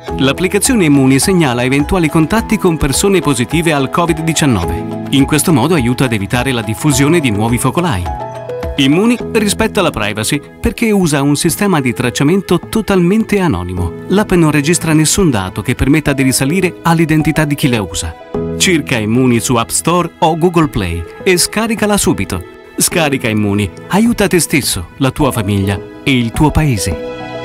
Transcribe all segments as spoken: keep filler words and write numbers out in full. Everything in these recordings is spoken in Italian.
L'applicazione Immuni segnala eventuali contatti con persone positive al Covid diciannove. In questo modo aiuta ad evitare la diffusione di nuovi focolai. Immuni rispetta la privacy perché usa un sistema di tracciamento totalmente anonimo. L'app non registra nessun dato che permetta di risalire all'identità di chi la usa. Cerca Immuni su App Store o Google Play e scaricala subito. Scarica Immuni, aiuta te stesso, la tua famiglia e il tuo paese.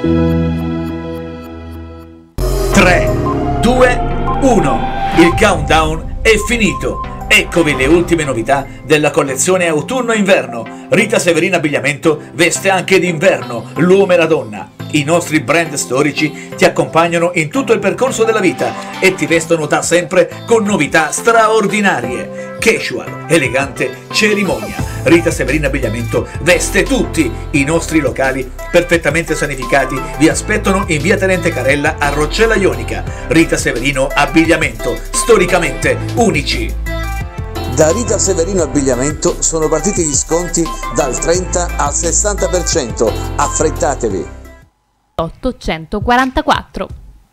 tre, due, uno. Il countdown è finito. Eccovi le ultime novità della collezione autunno-inverno. Rita Severino Abbigliamento veste anche d'inverno l'uomo e la donna. I nostri brand storici ti accompagnano in tutto il percorso della vita e ti vestono da sempre con novità straordinarie. Casual, elegante, cerimonia. Rita Severino Abbigliamento veste tutti. I nostri locali perfettamente sanificati vi aspettano in via Tenente Carella a Roccella Ionica. Rita Severino Abbigliamento, storicamente unici. Da Rita Severino Abbigliamento sono partiti gli sconti dal trenta al sessanta per cento. Affrettatevi. ottocentoquarantaquattro.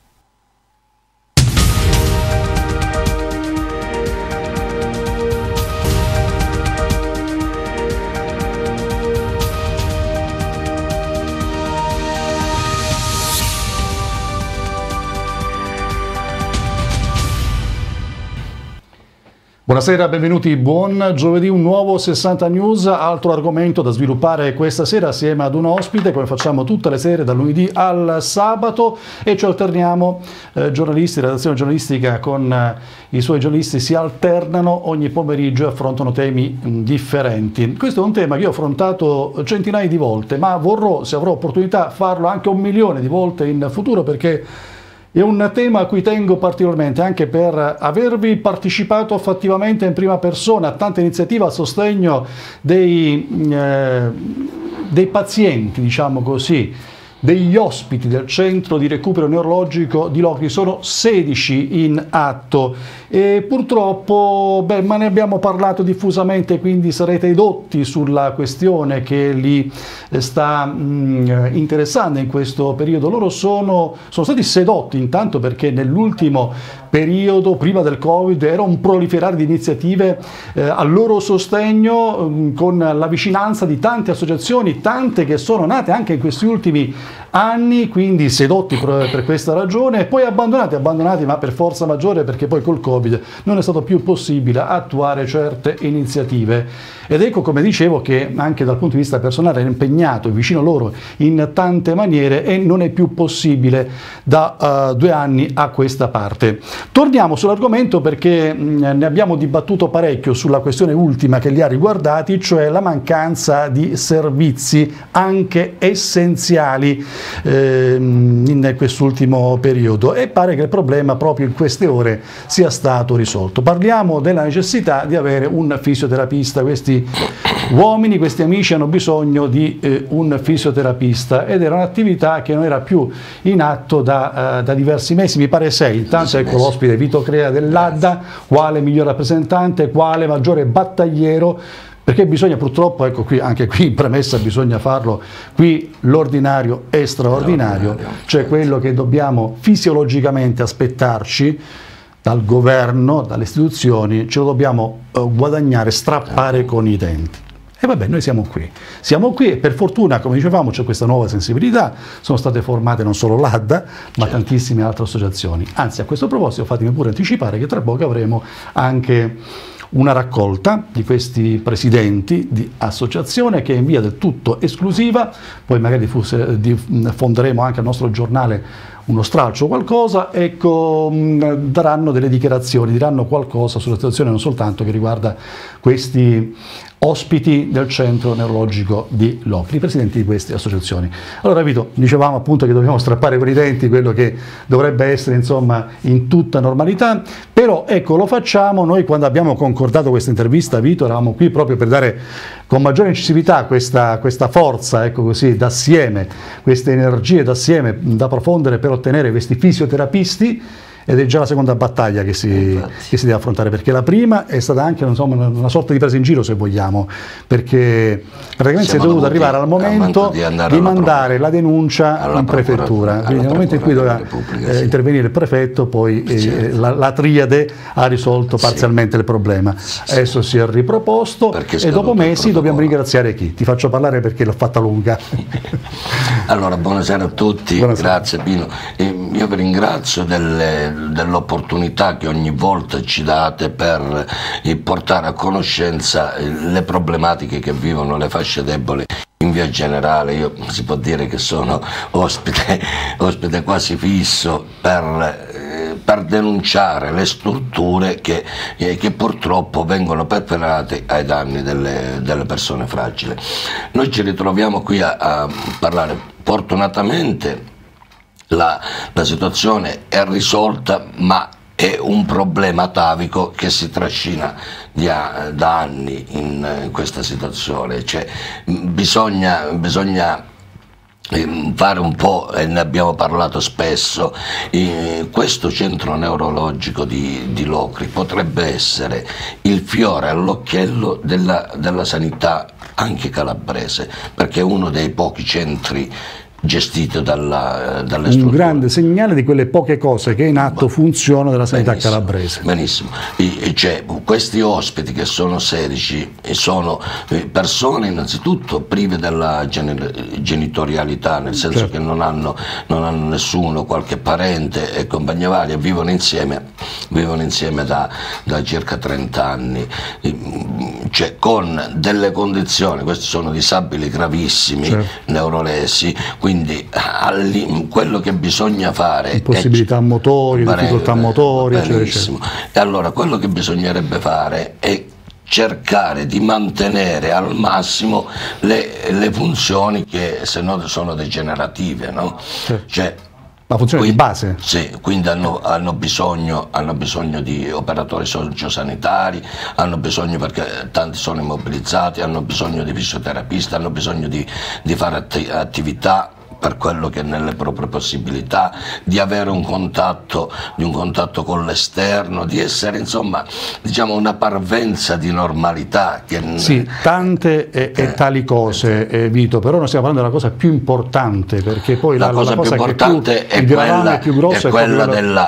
Buonasera, benvenuti, buon giovedì, un nuovo sessanta News, altro argomento da sviluppare questa sera assieme ad un ospite, come facciamo tutte le sere dal lunedì al sabato, e ci alterniamo, eh, giornalisti, redazione giornalistica con eh, i suoi giornalisti si alternano ogni pomeriggio e affrontano temi mh, differenti. Questo è un tema che io ho affrontato centinaia di volte, ma vorrò, se avrò opportunità, farlo anche un milione di volte in futuro, perché è un tema a cui tengo particolarmente, anche per avervi partecipato fattivamente in prima persona a tante iniziative a sostegno dei, eh, dei pazienti, diciamo così, degli ospiti del centro di recupero neurologico di Locri. Sono sedici in atto e purtroppo, beh, ma ne abbiamo parlato diffusamente, quindi sarete edotti sulla questione che li sta mh, interessando in questo periodo. Loro sono, sono stati sedotti intanto perché nell'ultimo periodo, prima del Covid, era un proliferare di iniziative eh, al loro sostegno, mh, con la vicinanza di tante associazioni, tante che sono nate anche in questi ultimi anni, quindi sedotti per, per questa ragione, e poi abbandonati, abbandonati ma per forza maggiore, perché poi col Covid non è stato più possibile attuare certe iniziative. Ed ecco, come dicevo, che anche dal punto di vista personale ero impegnato vicino a loro in tante maniere e non è più possibile da uh, due anni a questa parte. Torniamo sull'argomento perché mh, ne abbiamo dibattuto parecchio sulla questione ultima che li ha riguardati, cioè la mancanza di servizi anche essenziali eh, in quest'ultimo periodo, e pare che il problema proprio in queste ore sia stato risolto. Parliamo della necessità di avere un fisioterapista. Questi uomini, questi amici hanno bisogno di eh, un fisioterapista, ed era un'attività che non era più in atto da, uh, da diversi mesi, mi pare sei. Intanto ecco l'ospite Vito Crea dell'A D A, quale miglior rappresentante, quale maggiore battagliero, perché bisogna purtroppo, ecco qui, anche qui in premessa bisogna farlo, qui l'ordinario è straordinario, cioè quello che dobbiamo fisiologicamente aspettarci dal governo, dalle istituzioni, ce lo dobbiamo uh, guadagnare, strappare con i denti. E vabbè, noi siamo qui, siamo qui e per fortuna, come dicevamo, c'è questa nuova sensibilità, sono state formate non solo l'A D A, ma tantissime altre associazioni. Anzi, a questo proposito fatemi pure anticipare che tra poco avremo anche una raccolta di questi presidenti di associazione, che è in via del tutto esclusiva, poi magari diffonderemo anche al nostro giornale uno stralcio o qualcosa, ecco, daranno delle dichiarazioni, diranno qualcosa sulla situazione non soltanto che riguarda questi ospiti del centro neurologico di Locri, i presidenti di queste associazioni. Allora Vito, dicevamo appunto che dobbiamo strappare con i denti, quello che dovrebbe essere insomma in tutta normalità, però ecco lo facciamo. Noi quando abbiamo concordato questa intervista, Vito, eravamo qui proprio per dare con maggiore incisività questa, questa forza, ecco così, d'assieme, queste energie d'assieme da profondere per ottenere questi fisioterapisti. ed è già la seconda battaglia che si, che si deve affrontare, perché la prima è stata anche insomma, una, una sorta di presa in giro, se vogliamo, perché praticamente si è dovuto arrivare al momento di, di mandare la denuncia in prefettura, quindi nel momento in cui doveva eh, sì. intervenire il prefetto, poi eh, certo. la, la triade ha risolto parzialmente sì. il problema. Sì. Adesso si è riproposto e dopo mesi dobbiamo ringraziare chi? Ti faccio parlare perché l'ho fatta lunga. Allora, buonasera a tutti, buonasera. Grazie Pino. Eh, io vi ringrazio dell'opportunità che ogni volta ci date per eh, portare a conoscenza eh, le problematiche che vivono le fasce deboli. In via generale io si può dire che sono ospite, ospite quasi fisso per, eh, per denunciare le strutture che, eh, che purtroppo vengono perpetrate ai danni delle, delle persone fragili. Noi ci ritroviamo qui a, a parlare, fortunatamente la, la situazione è risolta, ma è un problema atavico che si trascina da, da anni in, in questa situazione, cioè, bisogna, bisogna fare un po', e ne abbiamo parlato spesso, eh, questo centro neurologico di, di Locri potrebbe essere il fiore all'occhiello della, della sanità anche calabrese, perché è uno dei pochi centri gestito dalla, dalle strutture. Un grande segnale di quelle poche cose che in atto funzionano della sanità benissimo, calabrese. Benissimo, e, cioè, questi ospiti che sono sedici sono persone innanzitutto prive della genitorialità, nel senso certo. che non hanno, non hanno nessuno, qualche parente e compagnia varia, vivono insieme, vivono insieme da, da circa trenta anni, cioè, con delle condizioni, questi sono disabili gravissimi, certo. neurolesi, quindi quello che bisogna fare impossibilità motorie, difficoltà motorie, eccetera, eccetera. E allora quello che bisognerebbe fare è cercare di mantenere al massimo le, le funzioni che se no sono degenerative, no? Certo. Cioè, la funzione quindi, di base. Sì, quindi hanno, hanno, bisogno, hanno bisogno di operatori sociosanitari, hanno bisogno, perché tanti sono immobilizzati, hanno bisogno di fisioterapisti, hanno bisogno di, di fare atti, attività per quello che è nelle proprie possibilità, di avere un contatto, di un contatto con l'esterno, di essere insomma diciamo una parvenza di normalità. Che sì, tante e, eh, e tali cose, eh, Vito, però noi stiamo parlando della cosa più importante, perché poi la, la cosa, la cosa più importante che più, è, quella, più grosso è quella è della,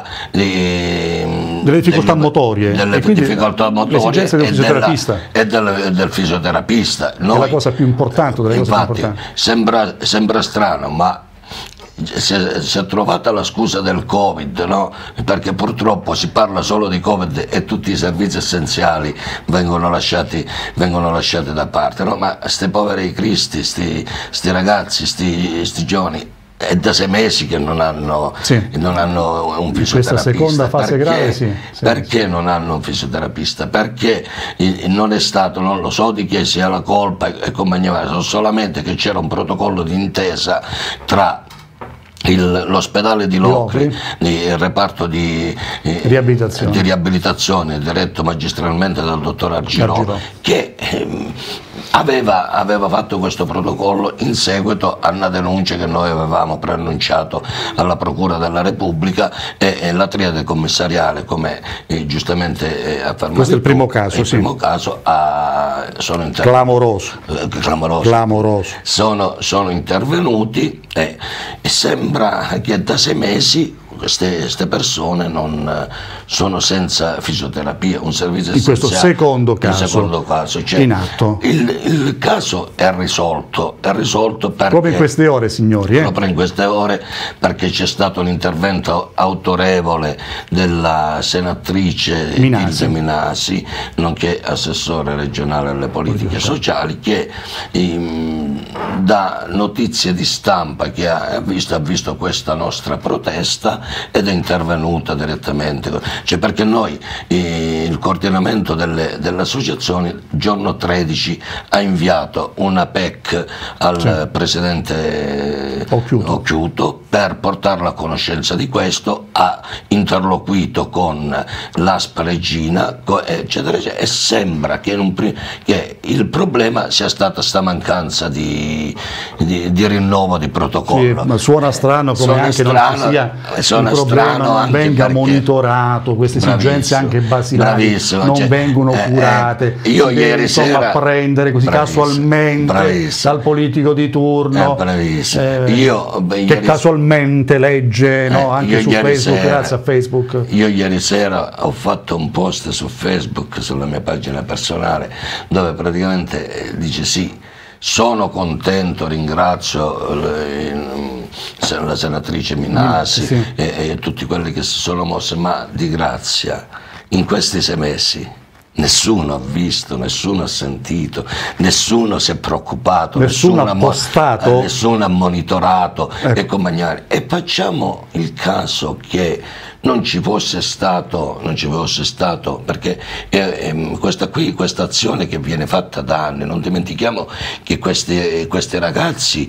di, delle difficoltà degli, motorie, delle e quindi difficoltà motorie del e, fisioterapista. Della, e del, del fisioterapista. Noi, è la cosa più importante delle infatti, cose più importanti. Sembra, sembra strano, ma Si è, si è trovata la scusa del Covid, no? Perché purtroppo si parla solo di Covid e tutti i servizi essenziali vengono lasciati, vengono lasciati da parte, no? Ma sti poveri cristi, sti, sti ragazzi, sti, sti giovani, è da sei mesi che non hanno, sì. non hanno un fisioterapista. Questa seconda fase perché, grave, sì. sì perché sì. non hanno un fisioterapista? Perché non è stato, non lo so di chi sia la colpa e compagnia varia, so solamente che c'era un protocollo d'intesa tra l'ospedale di Locri, il reparto di eh, riabilitazione. di riabilitazione diretto magistralmente dal dottor Argirò, Argirò. che eh, aveva, aveva fatto questo protocollo in seguito a una denuncia che noi avevamo preannunciato alla Procura della Repubblica, e, e la triade commissariale, come eh, giustamente eh, affermato, questo è il primo caso, il sì. primo caso ha, sono inter... clamoroso. Eh, clamoroso. clamoroso. Sono, sono intervenuti e, e sembra che da sei mesi queste, queste persone non sono senza fisioterapia, un servizio in questo secondo caso, secondo caso cioè, in atto. Il, il caso è risolto, è risolto perché, proprio in queste ore, signori. Eh? Proprio in queste ore, perché c'è stato un intervento autorevole della senatrice Ilse Minasi, nonché assessore regionale alle politiche sociali, che ehm, da notizie di stampa che ha visto, ha visto questa nostra protesta ed è intervenuta direttamente, cioè perché noi eh, il coordinamento delle, delle associazioni giorno tredici ha inviato una P E C al sì. presidente Occhiuto. Occhiuto per portarla a conoscenza di questo, ha interloquito con l'A S P Regina, eccetera, eccetera, e sembra che, in un, che il problema sia stata sta mancanza di, di, di rinnovo di protocollo. Sì, ma suona strano come suona anche strano, non sia suona il problema strano non venga monitorato, queste esigenze anche basilari non cioè, vengono eh, curate, eh, io si ieri deve, sera insomma, prendere così bravissimo, casualmente bravissimo. dal politico di turno eh, eh, io, beh, che casualmente legge, no, eh, anche su Facebook, sera, grazie a Facebook. Io ieri sera ho fatto un post su Facebook, sulla mia pagina personale, dove praticamente eh, dice sì, sono contento, ringrazio le, la senatrice Minasi sì. e, e tutti quelli che si sono mossi, ma di grazia in questi sei mesi nessuno ha visto, nessuno ha sentito, nessuno si è preoccupato, nessuno, nessuno, ha, postato. ha, nessuno ha monitorato, ecco. e compagni. E facciamo il caso che non ci fosse stato, non ci fosse stato, perché eh, eh, questa qui, questa azione che viene fatta da anni, non dimentichiamo che questi, questi ragazzi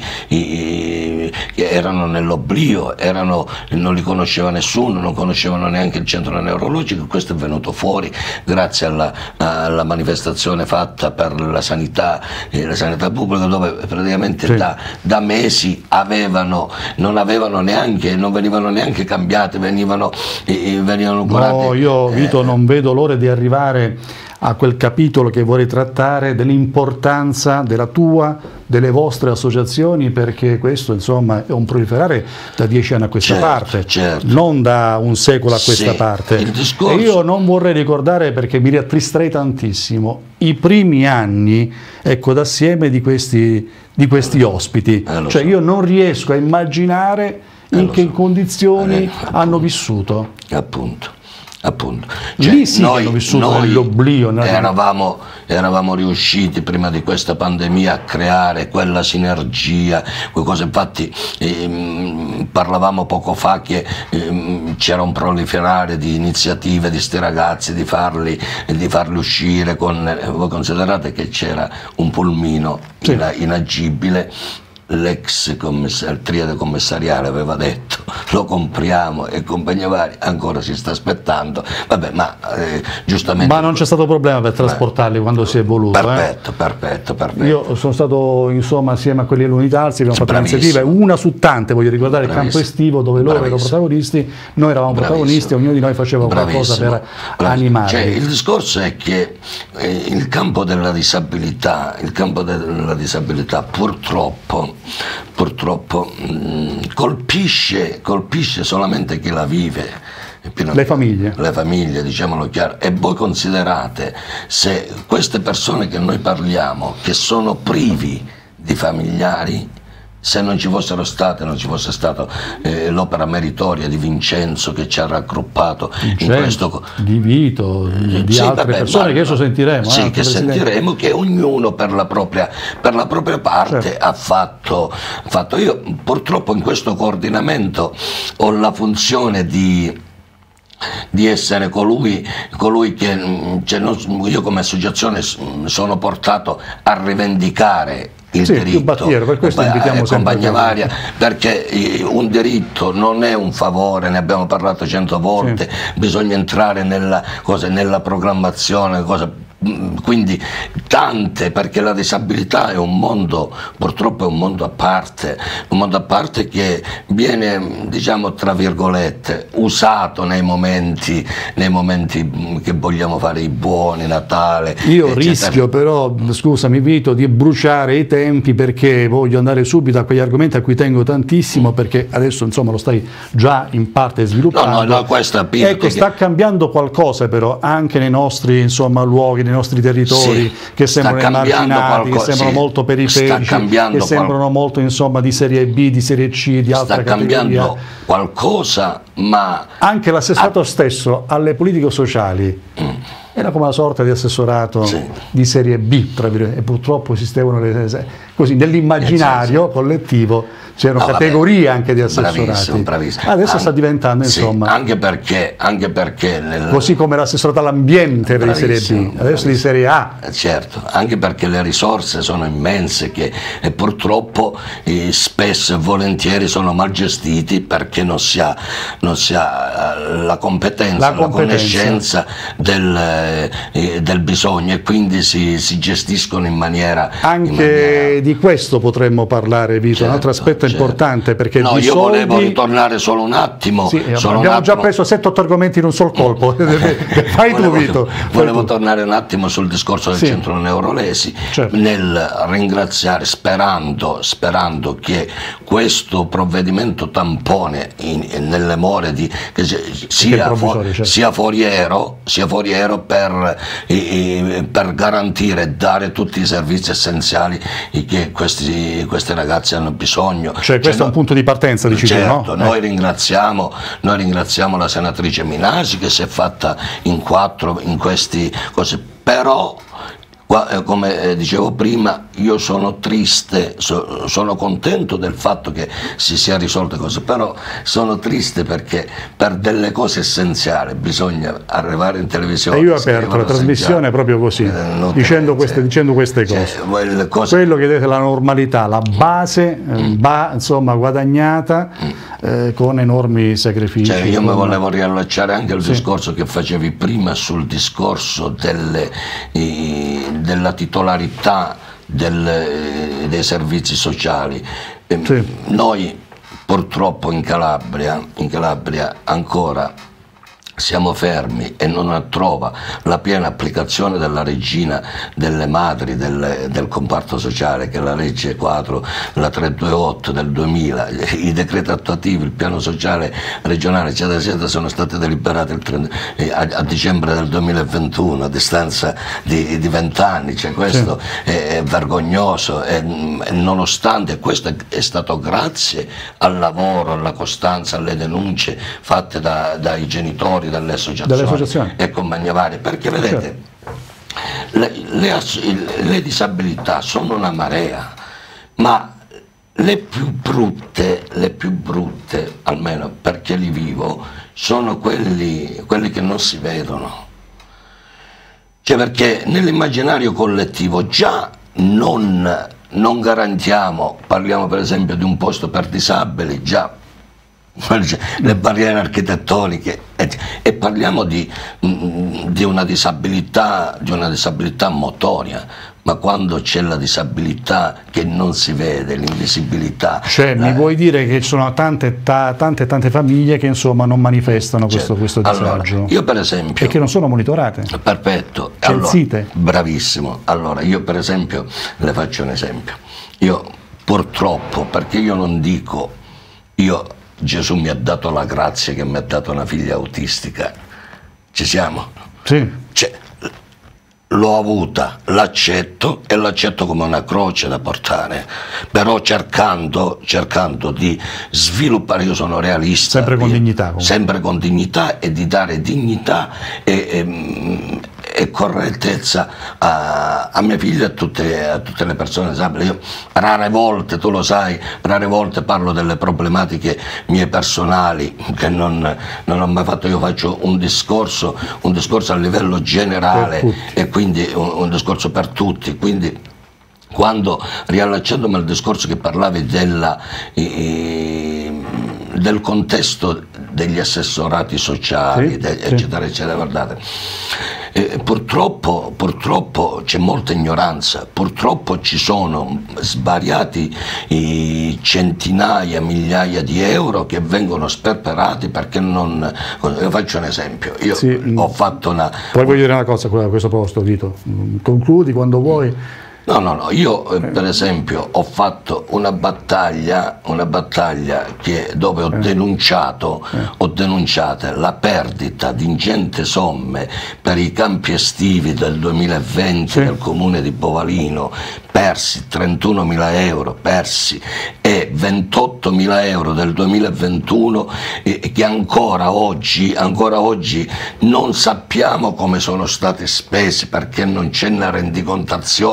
eh, che erano nell'oblio, erano, non li conosceva nessuno, non conoscevano neanche il centro neurologico, questo è venuto fuori grazie alla, alla manifestazione fatta per la sanità, eh, la sanità pubblica, dove praticamente sì. da, da mesi avevano, non avevano neanche, non venivano neanche cambiate, venivano E venivano curati. No, io Vito eh, non vedo l'ora di arrivare a quel capitolo che vorrei trattare dell'importanza della tua, delle vostre associazioni, perché questo insomma è un proliferare da dieci anni a questa certo, parte, certo. non da un secolo a questa sì, parte. Il discorso... E io non vorrei ricordare, perché mi rattristerei tantissimo, i primi anni, ecco, d'assieme di questi, di questi ospiti. Eh, cioè so. io non riesco a immaginare Eh, in che so. condizioni eh, hanno vissuto. Appunto, appunto. Cioè, Lì sì noi, che hanno vissuto noi nell'oblio. Eravamo, eravamo riusciti prima di questa pandemia a creare quella sinergia, quelle cose. Infatti ehm, parlavamo poco fa che ehm, c'era un proliferare di iniziative di sti ragazzi, di farli, di farli uscire con, eh, voi considerate che c'era un pulmino sì. ina, inagibile. L'ex triade commissariale aveva detto lo compriamo e compagnia varia, ancora si sta aspettando, vabbè, ma eh, giustamente... Ma non c'è stato problema per trasportarli Beh, quando si è voluto. Perfetto, eh? perfetto, perfetto. Io sono stato insomma assieme a quelli dell'Unitalsi, abbiamo fatto un'iniziativa, una su tante, voglio ricordare Bravissimo. il campo estivo dove loro Bravissimo. erano protagonisti, noi eravamo Bravissimo. protagonisti, ognuno di noi faceva qualcosa per Bravissimo. animare. Cioè, il discorso è che eh, il campo della disabilità, il campo della disabilità purtroppo purtroppo mh, colpisce, colpisce solamente chi la vive, le famiglie, le famiglie, diciamolo chiaro. E voi considerate, se queste persone che noi parliamo, che sono privi di familiari, se non ci fossero state, non ci fosse stata eh, l'opera meritoria di Vincenzo che ci ha raggruppato Vincenzo, in questo, di Vito, di, di sì, altre vabbè, persone ma, che adesso sentiremo. Sì, eh, che sentiremo, che ognuno per la propria, per la propria parte certo. ha fatto, fatto. Io purtroppo in questo coordinamento ho la funzione di di essere colui, colui che cioè, non, io come associazione sono portato a rivendicare il sì, diritto, battiero, per questo invitiamo eh, compagnia varia, perché un diritto non è un favore, ne abbiamo parlato cento volte, sì. bisogna entrare nella, cosa, nella programmazione, cosa, quindi tante, perché la disabilità è un mondo, purtroppo è un mondo a parte, un mondo a parte che viene, diciamo tra virgolette, usato nei momenti, nei momenti che vogliamo fare i buoni, Natale. Io eccetera. rischio però, scusami Vito, di bruciare i tempi, perché voglio andare subito a quegli argomenti a cui tengo tantissimo, perché adesso insomma lo stai già in parte sviluppando. No, no, no, questa ecco, sta che... cambiando qualcosa però anche nei nostri insomma luoghi, nei nostri territori, sì, che sembrano emarginati, che sembrano sì, molto periferici, che sembrano qual... molto insomma di serie B, di serie C, di altra sta categoria. Sta cambiando qualcosa, ma anche l'assessorato ah. stesso alle politiche sociali mm. era come una sorta di assessorato sì. di serie B, tra virgolette, e purtroppo esistevano le così nell'immaginario collettivo c'erano oh, categorie anche di assessorati. Bravissimo, bravissimo. Adesso An- sta diventando, insomma, sì, anche perché, anche perché nel... così come l'assessorato all'ambiente di serie B, adesso di serie A. Certo, anche perché le risorse sono immense che e purtroppo eh, spesso e volentieri sono mal gestiti perché non si ha, non si ha la competenza, la, la conoscenza del, eh, del bisogno, e quindi si, si gestiscono in maniera anche in maniera... di questo potremmo parlare, Vito, certo, un altro aspetto certo. importante, perché no, di io soldi... volevo ritornare solo un attimo, sì, solo abbiamo un attimo. già preso sette otto argomenti in un sol colpo. Fai volevo, tu, Vito. Volevo tu. tornare un attimo sul discorso del sì. centro Neurolesi, certo. nel ringraziare, sperando, sperando che questo provvedimento tampone in, in, nelle more di che sia, fu, certo. sia foriero, sia foriero per, eh, per garantire e dare tutti i servizi essenziali che questi, questi ragazzi hanno bisogno. Cioè questo cioè, è un punto di partenza, dici certo, tu, no? Noi, eh. ringraziamo, noi ringraziamo la senatrice Minasi che si è fatta in quattro in questi cose, però come dicevo prima, io sono triste, so, sono contento del fatto che si sia risolte cose, però sono triste perché per delle cose essenziali bisogna arrivare in televisione. E io ho aperto la trasmissione proprio così, eh, dicendo, queste, dicendo queste cose. Cioè, cose. Quello che dite la normalità, la base, mm. ba, insomma, guadagnata mm. eh, con enormi sacrifici. Cioè, io con... mi volevo riallacciare anche al sì. discorso che facevi prima sul discorso delle... I, della titolarità del, dei servizi sociali. Sì. Noi purtroppo in Calabria, in Calabria ancora siamo fermi e non trova la piena applicazione della regina delle madri del, del comparto sociale, che è la legge quattro, la trecentoventotto del duemila. I decreti attuativi, il piano sociale regionale eccetera eccetera sono stati deliberati il trenta, eh, a, a dicembre del duemilaventuno, a distanza di vent'anni, cioè questo sì. è, è vergognoso e, e nonostante questo è, è stato grazie al lavoro, alla costanza, alle denunce fatte da, dai genitori delle associazioni, delle associazioni e compagnie varie, perché vedete certo. le, le, le disabilità sono una marea, ma le più brutte, le più brutte, almeno perché li vivo, sono quelli, quelli che non si vedono, cioè perché nell'immaginario collettivo già non, non garantiamo, parliamo per esempio di un posto per disabili, già le barriere architettoniche e, e parliamo di, di una disabilità di una disabilità motoria, ma quando c'è la disabilità che non si vede, l'invisibilità, cioè la... mi vuoi dire che ci sono tante ta, tante tante famiglie che insomma non manifestano questo, cioè, questo disagio, allora, io per esempio, e che non sono monitorate, perfetto, censite, allora, bravissimo. Allora io per esempio le faccio un esempio, io purtroppo, perché io non dico io Gesù mi ha dato la grazia che mi ha dato una figlia autistica, ci siamo? Sì. Cioè, l'ho avuta, l'accetto e l'accetto come una croce da portare, però cercando, cercando di sviluppare, io sono realista, sempre con dignità, comunque. sempre con dignità e di dare dignità e, e, e correttezza a, a mia figlia e a tutte, a tutte le persone disabili. Io rare volte, tu lo sai, rare volte parlo delle problematiche mie personali che non, non ho mai fatto, io faccio un discorso, un discorso a livello generale e quindi un, un discorso per tutti, quindi quando riallacciandomi al discorso che parlavi della, eh, del contesto degli assessorati sociali, sì, de, eccetera, sì. eccetera, guardate, eh, purtroppo, purtroppo c'è molta ignoranza, purtroppo ci sono svariati eh, centinaia, migliaia di euro che vengono sperperati perché non... Io faccio un esempio, io sì, ho fatto una... Poi voglio dire una cosa a questo proposito, Vito, concludi quando vuoi. No, no, no, io eh, per esempio ho fatto una battaglia, una battaglia che, dove ho denunciato, ho denunciato la perdita di ingenti somme per i campi estivi del duemilaventi sì. del comune di Bovalino, persi trentunomila euro, persi, e ventottomila euro del duemilaventuno eh, che ancora oggi, ancora oggi non sappiamo come sono stati spesi perché non c'è una rendicontazione,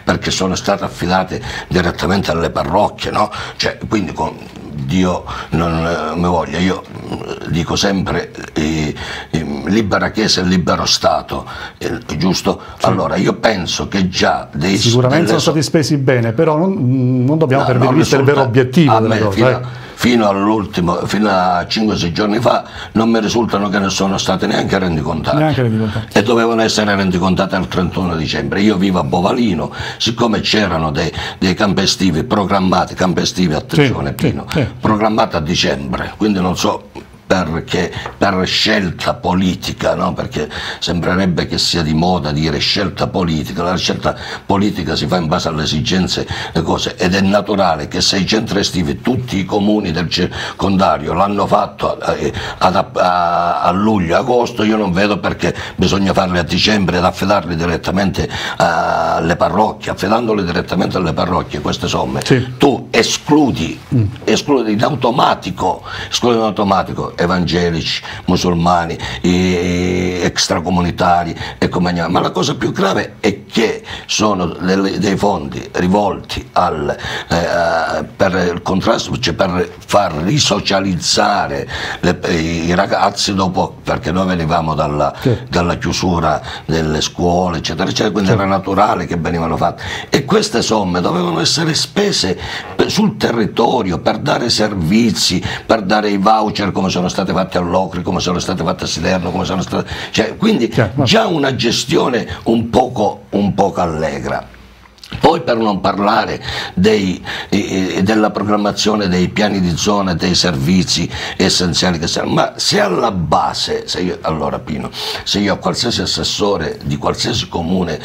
perché sono state affidate direttamente alle parrocchie, no? Cioè, quindi con Dio non mi voglia, io dico sempre eh, eh, libera Chiesa e libero Stato, eh, giusto? Sì. Allora io penso che già dei sicuramente sono stati spesi bene, però non, non dobbiamo no, perdere di vista il vero obiettivo della cosa. Fino, eh. fino all'ultimo, fino a cinque sei giorni fa non mi risultano che ne sono state neanche rendicontate, neanche rendicontate. E dovevano essere rendicontate al trentuno dicembre. Io vivo a Bovalino, siccome c'erano dei, dei campi estivi programmati, campi estivi, attenzione sì, Pino, sì, sì. programmati a dicembre, quindi non so perché per scelta politica, no? Perché sembrerebbe che sia di moda dire scelta politica, la scelta politica si fa in base alle esigenze e cose, ed è naturale che se i centri estivi tutti i comuni del circondario l'hanno fatto a, a, a, a luglio, agosto, io non vedo perché bisogna farli a dicembre ed affidarli direttamente alle parrocchie. Affidandoli direttamente alle parrocchie queste somme, sì. tu escludi, mm. escludi in automatico, escludi in automatico evangelici, musulmani, extracomunitari e compagnia. Ma la cosa più grave è che sono delle, dei fondi rivolti al, eh, per il contrasto, cioè per far risocializzare le, i ragazzi dopo, perché noi venivamo dalla, sì. dalla chiusura delle scuole, eccetera, eccetera, quindi sì. era naturale che venivano fatte. E queste somme dovevano essere spese per, sul territorio per dare servizi, per dare i voucher come sono state fatte a Locri, come sono state fatte a Siderno, come sono state, cioè, quindi già una gestione un poco, un poco allegra. Poi per non parlare dei, eh, della programmazione dei piani di zona, dei servizi essenziali che servono, ma se alla base, se io, allora Pino, se io a qualsiasi assessore di qualsiasi comune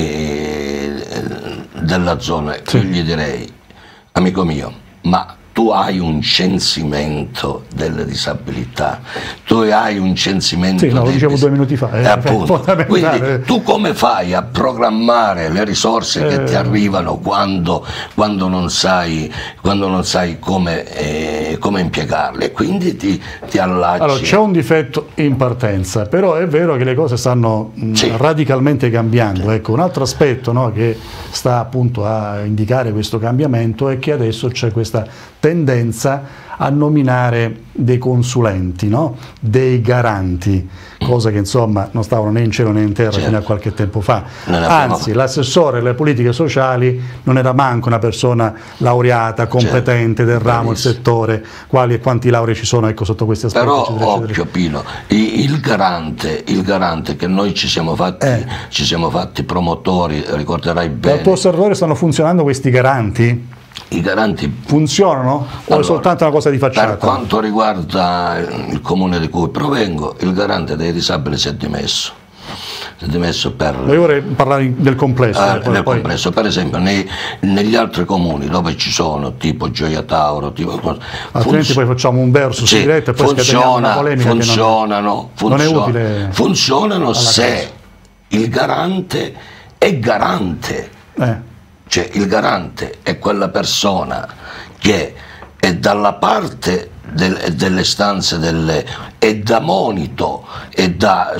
eh, della zona, sì. io gli direi, amico mio, ma tu hai un censimento delle disabilità, tu hai un censimento. Sì, no, lo dicevo due minuti fa. Eh, appunto. Quindi tu come fai a programmare le risorse che eh. ti arrivano quando, quando non sai, quando non sai come, eh, come impiegarle? E quindi ti, ti allacci. Allora, c'è un difetto in partenza, però è vero che le cose stanno sì. radicalmente cambiando. Sì. Ecco, un altro aspetto, no, che sta appunto a indicare questo cambiamento è che adesso c'è questa tendenza a nominare dei consulenti, no? Dei garanti, cosa che insomma non stavano né in cielo né in terra certo. fino a qualche tempo fa. Anzi, l'assessore alle politiche sociali non era manco una persona laureata, competente certo. del ramo, il settore, quali e quanti lauree ci sono, ecco, sotto questi aspetti. Però eccetera, occhio eccetera. Pino, il garante, il garante che noi ci siamo fatti, eh. ci siamo fatti promotori, ricorderai bene. Dal tuo osservatore stanno funzionando questi garanti? I garanti funzionano o allora, è soltanto una cosa di facciata? Per quanto riguarda il comune di cui provengo, il garante dei disabili si è dimesso. Si è dimesso per... Io vorrei parlare del complesso. Eh, poi, nel poi... complesso, per esempio, nei, negli altri comuni dove ci sono, tipo Gioia Tauro, tipo... altrimenti poi facciamo un verso sì, su diretta e poi scateniamo una polemica. Funzionano, che non, funzion- non è utile. Funzionano se casa. Il garante è garante. Eh. Cioè il garante è quella persona che è dalla parte del, delle stanze, delle, è da monito, è da,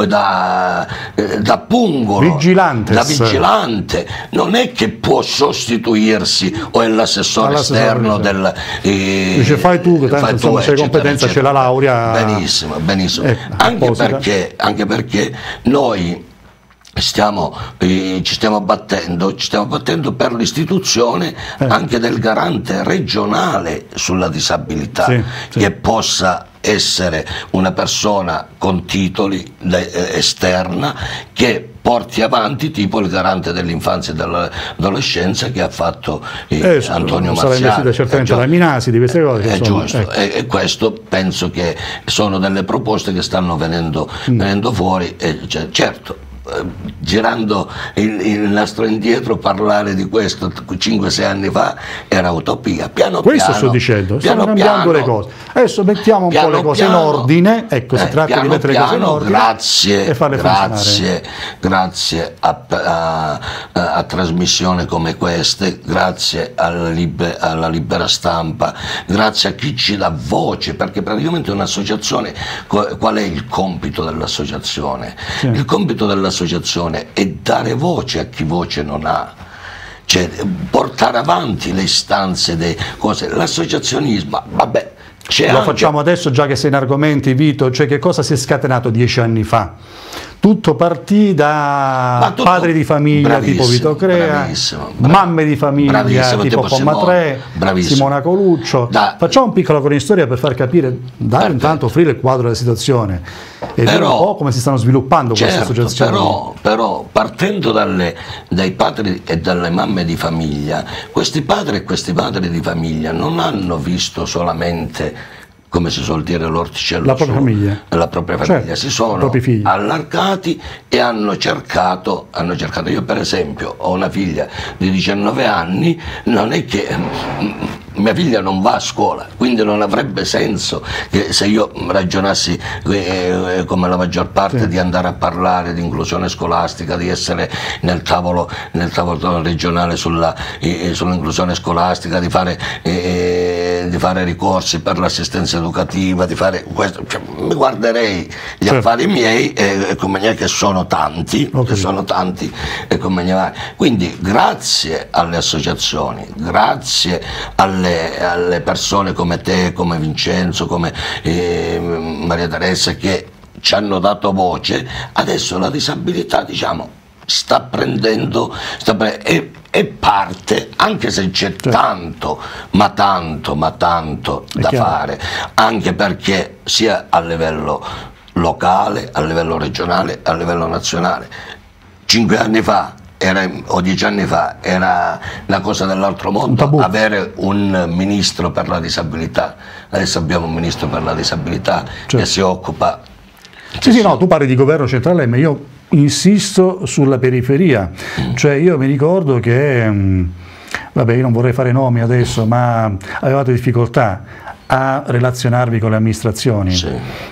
da, da pungolo, vigilante, da vigilante, non è che può sostituirsi o è l'assessore esterno del... Eh, dice fai tu, che tanto insomma c'è competenza, c'è la laurea. Benissimo, benissimo. Eh, anche, perché, anche perché noi... Stiamo, eh, ci stiamo battendo, ci stiamo battendo per l'istituzione eh. anche del garante regionale sulla disabilità, sì, sì. che possa essere una persona con titoli de, eh, esterna che porti avanti tipo il garante dell'infanzia e dell'adolescenza che ha fatto eh, eh, Antonio Marziali. Sarà investita certamente la Minasi di queste cose. È insomma, giusto, ecco. e, e questo penso che sono delle proposte che stanno venendo, mm. venendo fuori, e, cioè, certo. Girando il, il nastro indietro, parlare di questo cinque sei anni fa era utopia. Piano questo piano, sto dicendo, piano stanno cambiando piano, le cose. Adesso mettiamo un po' le cose piano, in ordine, ecco, si eh, tratta di mettere piano, le cose in ordine grazie, e farle grazie, grazie a, a, a, a trasmissioni come queste, grazie alla, libe, alla libera stampa, grazie a chi ci dà voce, perché praticamente un'associazione, qual è il compito dell'associazione? Sì. Il compito dell'associazione è dare voce a chi voce non ha. cioè, portare avanti le istanze, le cose, l'associazionismo, vabbè. Lo anche... facciamo adesso, già che sei in argomenti, Vito, cioè che cosa si è scatenato dieci anni fa? Tutto partì da tutto... padri di famiglia tipo Vito Crea, bravissimo, brav... mamme di famiglia tipo, tipo Pomma tre, Simona Coluccio. Da... Facciamo un piccolo cronistoria per far capire, dare intanto offrire il quadro della situazione e vedere un po' come si stanno sviluppando certo, queste associazioni. Però, però partendo dalle, dai padri e dalle mamme di famiglia, questi padri e questi padri di famiglia non hanno visto solamente, come si suol dire, l'orticello la propria famiglia, la propria famiglia. Certo, si sono allargati e hanno cercato, hanno cercato, io per esempio ho una figlia di diciannove anni, non è che mia figlia non va a scuola, quindi non avrebbe senso che se io ragionassi eh, come la maggior parte sì. di andare a parlare di inclusione scolastica, di essere nel tavolo, nel tavolo regionale sulla, eh, sull'inclusione scolastica, di fare, eh, di fare ricorsi per l'assistenza educativa, di fare questo, cioè, mi guarderei gli sì. affari miei e eh, come ne è che sono tanti, okay. che sono tanti e come ne va. Quindi grazie alle associazioni, grazie alle alle persone come te, come Vincenzo, come eh, Maria Teresa, che ci hanno dato voce, adesso la disabilità, diciamo, sta prendendo sta pre e, e parte, anche se c'è certo. tanto, ma tanto, ma tanto È da chiaro. fare, anche perché sia a livello locale, a livello regionale, a livello nazionale. Cinque anni fa Era, o dieci anni fa era una cosa dell'altro mondo un avere un ministro per la disabilità. Adesso abbiamo un ministro per la disabilità certo. che si occupa. Sì, sì, no, tu parli di governo centrale, ma io insisto sulla periferia. Mm. Cioè io mi ricordo che, mh, vabbè, io non vorrei fare nomi adesso, ma avevate difficoltà a relazionarvi con le amministrazioni, sì.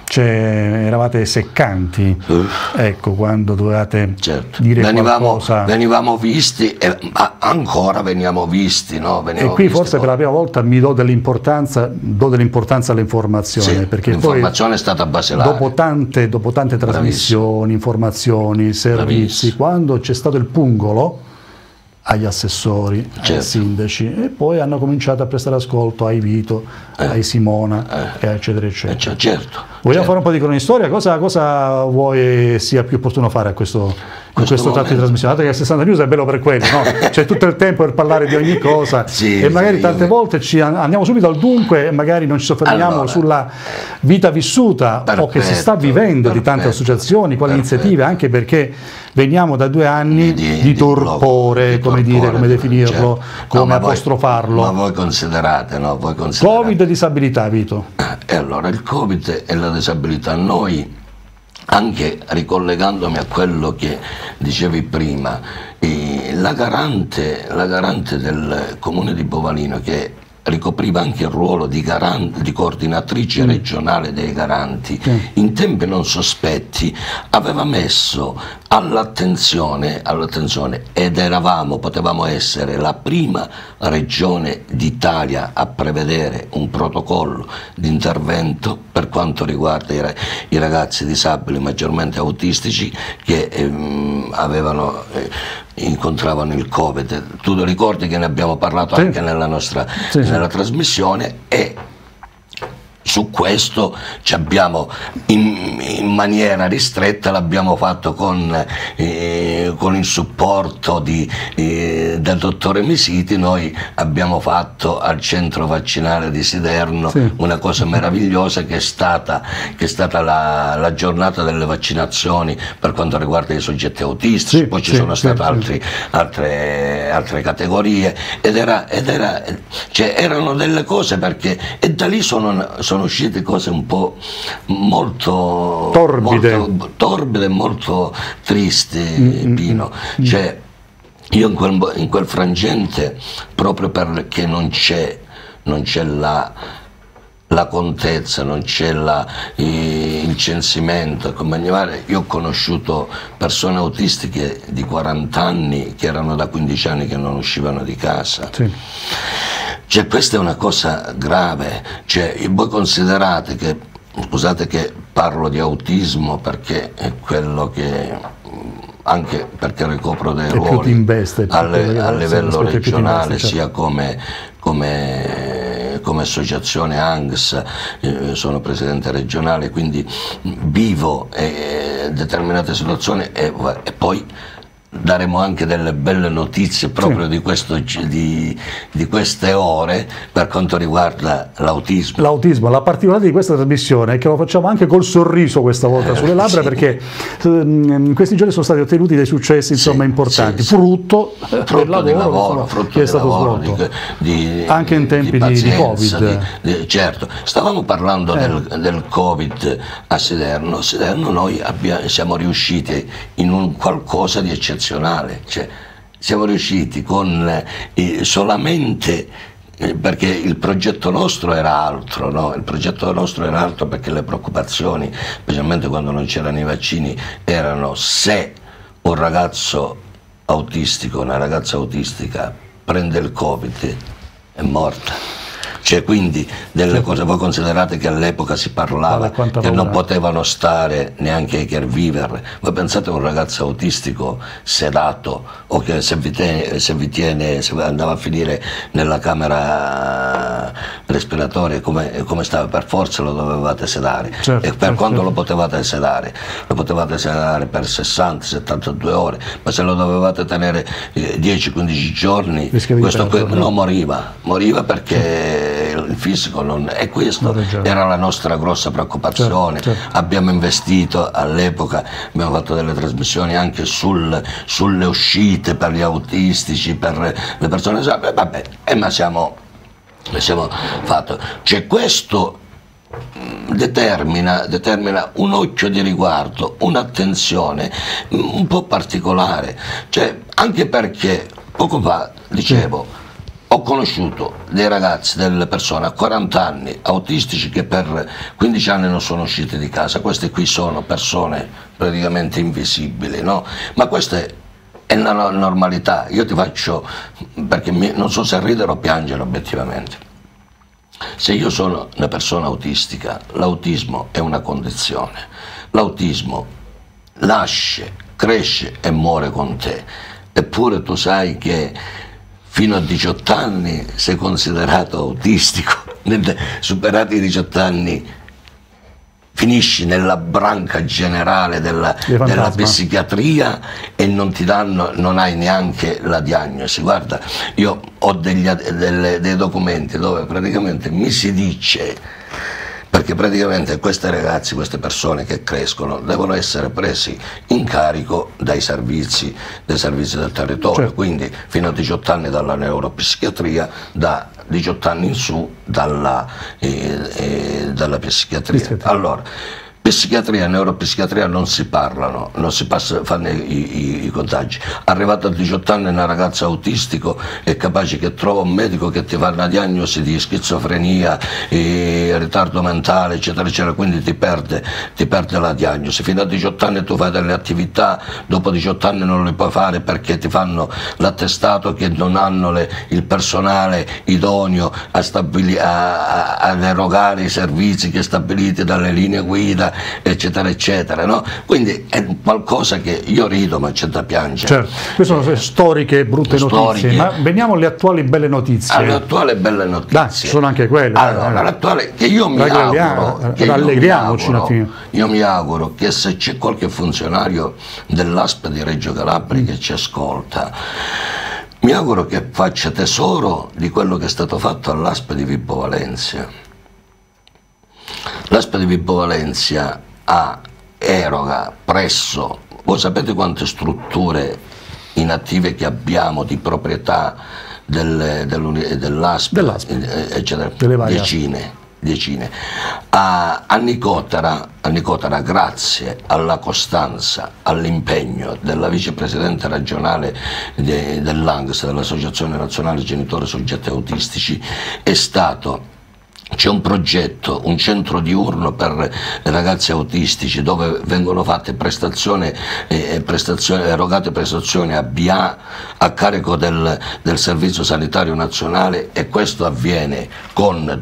cioè eravate seccanti, Uff. ecco, quando dovevate certo. dire venivamo, qualcosa. Venivamo visti, e ancora veniamo visti, no? Veniamo e qui visti forse poi. per la prima volta mi do dell'importanza do dell'importanza all'informazione, sì, perché l'informazione è stata basilare. Dopo tante, dopo tante trasmissioni, Bravissimo. informazioni, servizi, Bravissimo. quando c'è stato il pungolo agli assessori, certo. ai sindaci, e poi hanno cominciato a prestare ascolto ai Vito, eh. ai Simona, eh. eccetera, eccetera. Eh, certo, Vogliamo certo. fare un po' di cronistoria? Cosa, cosa vuoi sia più opportuno fare a questo, in questo tratto di trasmissione? Dato che il sessanta News è bello per quello, no? C'è tutto il tempo per parlare di ogni cosa sì, e magari sì, tante io... volte ci andiamo subito al dunque e magari non ci soffermiamo allora, sulla vita vissuta perfetto, o che si sta vivendo perfetto, di tante associazioni, quali perfetto. iniziative, anche perché veniamo da due anni di, di, di torpore, di come torpore, dire, come definirlo, certo. come no, apostrofarlo. Voi, ma voi considerate, no? Voi considerate. Covid e disabilità, Vito. E allora il Covid e la disabilità, noi, anche ricollegandomi a quello che dicevi prima, eh, la, garante, la garante del comune di Bovalino, che ricopriva anche il ruolo di, garante, di coordinatrice mm. regionale dei garanti, mm. in tempi non sospetti aveva messo all'attenzione, all'attenzione ed eravamo, potevamo essere la prima regione d'Italia a prevedere un protocollo di intervento per quanto riguarda i, i ragazzi disabili maggiormente autistici che ehm, avevano eh, incontravano il Covid. Tu ti ricordi che ne abbiamo parlato sì. anche nella nostra sì, nella sì. trasmissione, e su questo ci abbiamo in, in maniera ristretta l'abbiamo fatto con, eh, con il supporto di, eh, del dottore Misiti. Noi abbiamo fatto al centro vaccinale di Siderno sì. una cosa meravigliosa che è stata, che è stata la, la giornata delle vaccinazioni per quanto riguarda i soggetti autistici, sì, poi ci sì, sono state sì, altri, sì. Altre, altre categorie ed, era, ed era, cioè, erano delle cose, perché e da lì sono, sono uscite cose un po' molto torbide, molto, torbide, molto tristi, mm, Pino. Mm, cioè, io in quel, in quel frangente, proprio perché non c'è non c'è la la contezza, non c'è il censimento, io ho conosciuto persone autistiche di quaranta anni che erano da quindici anni che non uscivano di casa. Sì. Cioè, questa è una cosa grave. Cioè, voi considerate che, scusate che parlo di autismo perché è quello che anche perché ricopro dei e ruoli investe, alle, a livello regionale, investe, certo. sia come, come, come associazione A N G S, eh, sono presidente regionale, quindi vivo eh, determinate situazioni e, e poi daremo anche delle belle notizie proprio sì. di, questo, di, di queste ore per quanto riguarda l'autismo. L'autismo, la particolarità di questa trasmissione è che lo facciamo anche col sorriso questa volta eh, sulle labbra, sì. perché in questi giorni sono stati ottenuti dei successi insomma sì, importanti, sì, frutto, frutto del lavoro, lavoro insomma, frutto che è stato svolto di, di, anche in tempi di, di, di Covid. Di, di, certo, stavamo parlando eh. del, del Covid a Siderno. Siderno noi abbiamo, siamo riusciti in un qualcosa di eccezionale. Cioè, siamo riusciti con eh, solamente eh, perché il progetto nostro era altro, no? Il progetto nostro era altro perché le preoccupazioni, specialmente quando non c'erano i vaccini, erano se un ragazzo autistico, una ragazza autistica prende il Covid, è morta. Cioè, quindi delle cose, voi considerate che all'epoca si parlava che non potevano stare neanche i caregiver. Voi pensate a un ragazzo autistico sedato o che se vi, tiene, se vi tiene, se andava a finire nella camera respiratoria, come, come stava, per forza lo dovevate sedare. Certo, e per certo, quando certo. lo potevate sedare? Lo potevate sedare per sessanta settantadue ore, ma se lo dovevate tenere dieci quindici giorni, questo qui, no, moriva, moriva perché il fisico non, e questo era la nostra grossa preoccupazione. Certo, certo. Abbiamo investito all'epoca, abbiamo fatto delle trasmissioni anche sul, sulle uscite per gli autistici, per le persone, vabbè, eh, ma siamo, siamo fatto, cioè questo determina, determina un occhio di riguardo, un'attenzione un po' particolare, cioè anche perché poco fa dicevo ho conosciuto dei ragazzi, delle persone a quaranta anni autistici che per quindici anni non sono usciti di casa. Queste qui sono persone praticamente invisibili, no? Ma questa è la normalità. Io ti faccio, perché mi, non so se ridere o piangere obiettivamente. Se io sono una persona autistica, l'autismo è una condizione. L'autismo nasce, cresce e muore con te. Eppure tu sai che fino a diciotto anni sei considerato autistico, superati i diciotto anni finisci nella branca generale della, della psichiatria e non ti danno, non hai neanche la diagnosi. Guarda, io ho degli, delle, dei documenti dove praticamente mi si dice, perché praticamente questi ragazzi, queste persone che crescono devono essere presi in carico dai servizi, dai servizi del territorio, certo. Quindi fino a diciotto anni dalla neuropsichiatria, da diciotto anni in su dalla, eh, eh, dalla psichiatria. Psichiatria. Allora, psichiatria e neuropsichiatria non si parlano, non si passa, fanno i, i, i contagi. Arrivato a diciotto anni una ragazza autistico è capace che trova un medico che ti fa una diagnosi di schizofrenia, eh, ritardo mentale, eccetera, eccetera, quindi ti perde, ti perde la diagnosi. Fino a diciotto anni tu fai delle attività, dopo diciotto anni non le puoi fare perché ti fanno l'attestato che non hanno le, il personale idoneo a, stabili, a, a, ad erogare i servizi che stabiliti dalle linee guida, eccetera eccetera, no? Quindi è qualcosa che io rido ma c'è da piangere. Certo. Queste sono storiche brutte storiche. notizie, ma veniamo alle attuali belle notizie. Alle attuali belle notizie. Dai, sono anche quelle. Allora, l'attuale che io mi auguro, che rallegriamoci un attimo. Io mi auguro che se c'è qualche funzionario dell'A S P di Reggio Calabria mm. che ci ascolta, mi auguro che faccia tesoro di quello che è stato fatto all'A S P di Vibo Valentia. L'A S P di Vibo Valentia ha, eroga presso, voi sapete quante strutture inattive che abbiamo di proprietà del, dell'A S P, dell'A S P eccetera, decine, decine. A, a, Nicotera, a Nicotera, grazie alla costanza, all'impegno della vicepresidente regionale de, dell'A N G S, dell'Associazione Nazionale Genitori Soggetti Autistici, è stato c'è un progetto, un centro diurno per ragazzi autistici dove vengono fatte prestazioni, eh, prestazioni erogate prestazioni a B A a carico del, del Servizio Sanitario Nazionale, e questo avviene con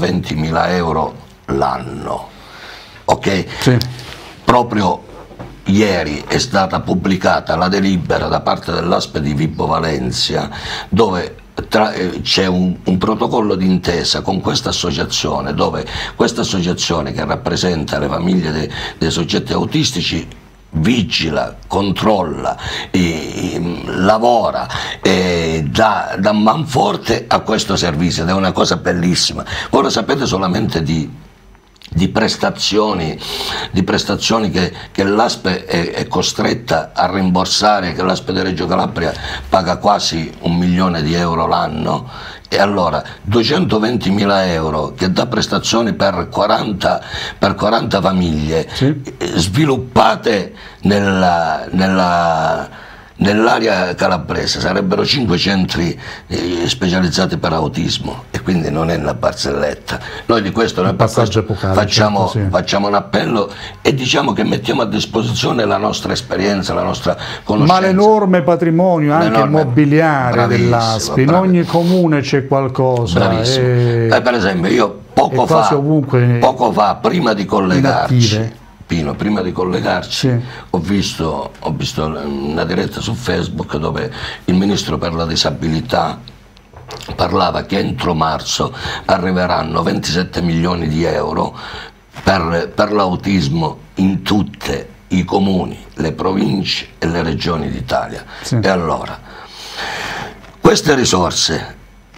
duecentoventimila euro l'anno, ok? Sì. Proprio ieri è stata pubblicata la delibera da parte dell'A S P di Vibo Valentia, dove c'è un, un protocollo d'intesa con questa associazione, dove questa associazione, che rappresenta le famiglie dei, dei soggetti autistici, vigila, controlla, e, lavora e dà, dà manforte a questo servizio, ed è una cosa bellissima. Voi lo sapete solamente di di prestazioni, di prestazioni che, che l'A S P è, è costretta a rimborsare, che l'A S P di Reggio Calabria paga quasi un milione di euro l'anno, e allora duecentoventimila euro che dà prestazioni per quaranta, per quaranta famiglie, sì, sviluppate nella, nella nell'area calabrese sarebbero cinque centri eh, specializzati per autismo, e quindi non è una barzelletta. Noi di questo, noi per questo epocale, facciamo, certo, sì. facciamo un appello e diciamo che mettiamo a disposizione la nostra esperienza, la nostra conoscenza. Ma l'enorme patrimonio anche immobiliare dell'A S P, in ogni comune c'è qualcosa. E... Eh, per esempio io poco fa, poco fa, prima di collegarci, inattive. Pino, prima di collegarci, sì, ho visto, ho visto una diretta su Facebook dove il ministro per la disabilità parlava che entro marzo arriveranno ventisette milioni di euro per, per l'autismo in tutti i comuni, le province e le regioni d'Italia. Sì. E allora, queste risorse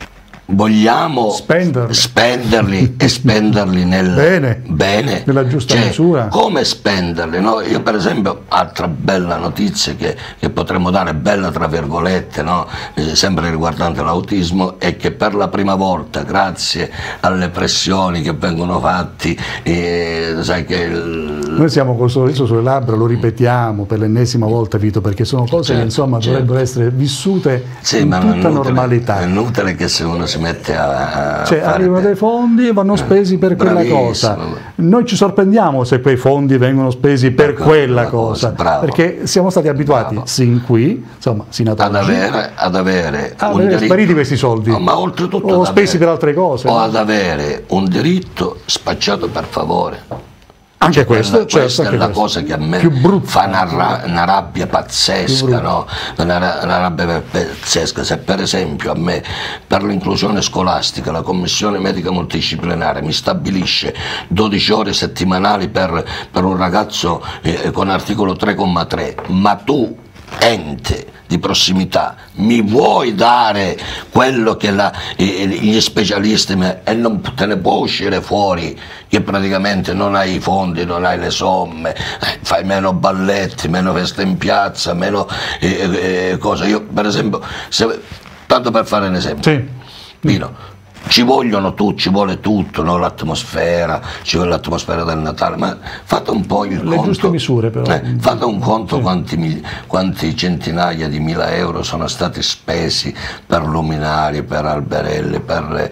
vogliamo spenderli, spenderli e spenderli nel bene, bene, nella giusta cioè, misura. Come spenderli? No? Io per esempio, altra bella notizia che, che potremmo dare, bella tra virgolette, no? eh, sempre riguardante l'autismo, è che per la prima volta, grazie alle pressioni che vengono fatti, eh, sai che il... noi siamo col sorriso sulle labbra, lo ripetiamo per l'ennesima volta, Vito, perché sono cose certo, che insomma certo. dovrebbero essere vissute sì, in ma tutta inutile, normalità. È inutile che se uno si mette a, a cioè arrivano dei fondi e vanno spesi per quella cosa. Noi ci sorprendiamo se quei fondi vengono spesi per, per quella cosa, cosa perché siamo stati abituati bravo. sin qui, insomma, sino ad, ad avere, ad avere, ad avere diritto, spariti questi soldi, no, ma oltretutto o spesi avere, per altre cose, o no? ad avere un diritto spacciato per favore. Anche cioè, questo, quella, certo, questa anche è la questo. cosa che a me fa una, una rabbia pazzesca, no? una, una rabbia pazzesca. Se per esempio a me per l'inclusione scolastica la commissione medica multidisciplinare mi stabilisce dodici ore settimanali per, per un ragazzo eh, con articolo tre comma tre, ma tu ente di prossimità mi vuoi dare quello che la, eh, gli specialisti me, e non te ne può uscire fuori che praticamente non hai i fondi, non hai le somme, eh, fai meno balletti, meno feste in piazza, meno eh, eh, cose. Io per esempio, se, tanto per fare un esempio, sì. Pino, ci vogliono tu, ci vuole tutto, no? L'atmosfera, ci vuole l'atmosfera del Natale, ma fate un po' il le conto, giuste misure però. Eh, fate un conto sì. quanti, quanti centinaia di mila euro sono stati spesi per luminari, per alberelli, per,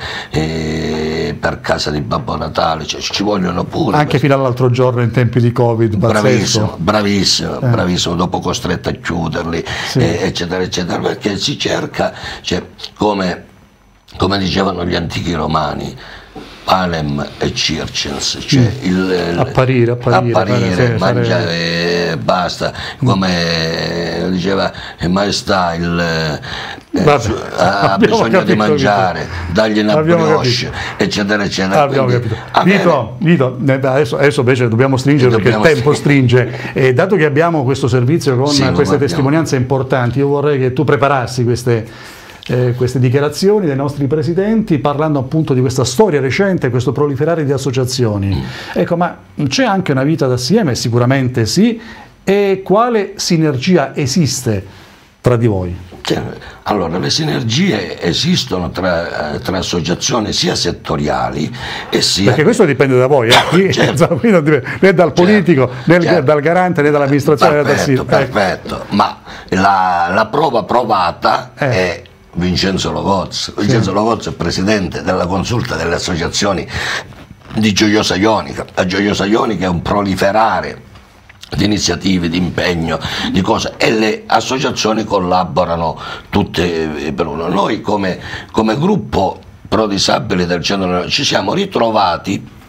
eh, per casa di Babbo Natale, cioè, ci vogliono pure. Anche fino all'altro giorno in tempi di Covid, bravissimo, bravissimo, eh. bravissimo, dopo costretto a chiuderli, sì. eh, eccetera, eccetera, perché si cerca, cioè, come... come dicevano gli antichi romani, panem e circens, cioè mm. il, il, apparire, apparire, apparire fare, mangiare fare... e basta, come mm. diceva maestà, il, eh, ha bisogno capito, di mangiare, dagli una brioche, eccetera, eccetera. Quindi, Vito, Vito, adesso, adesso invece dobbiamo stringere perché dobbiamo il tempo stringe, e dato che abbiamo questo servizio con sì, queste testimonianze importanti, io vorrei che tu preparassi queste Eh, queste dichiarazioni dei nostri presidenti, parlando appunto di questa storia recente, questo proliferare di associazioni. Mm. Ecco, ma c'è anche una vita d'assieme? Sicuramente sì. E quale sinergia esiste tra di voi? Allora, le sinergie esistono tra, tra associazioni sia settoriali e sia... Perché questo dipende da voi, eh? Qui, certo. Qui non dipende né dal politico, certo. né certo. dal garante, né dall'amministrazione, né dal sito. Perfetto, ecco. Ma la, la prova provata eh. è Vincenzo Logozzo. Vincenzo sì. Logozzo è presidente della consulta delle associazioni di Gioiosa Ionica. La Gioiosa Ionica è un proliferare di iniziative, di impegno, di cose, e le associazioni collaborano tutte per uno. Noi come, come gruppo pro disabili del centro ci siamo ritrovati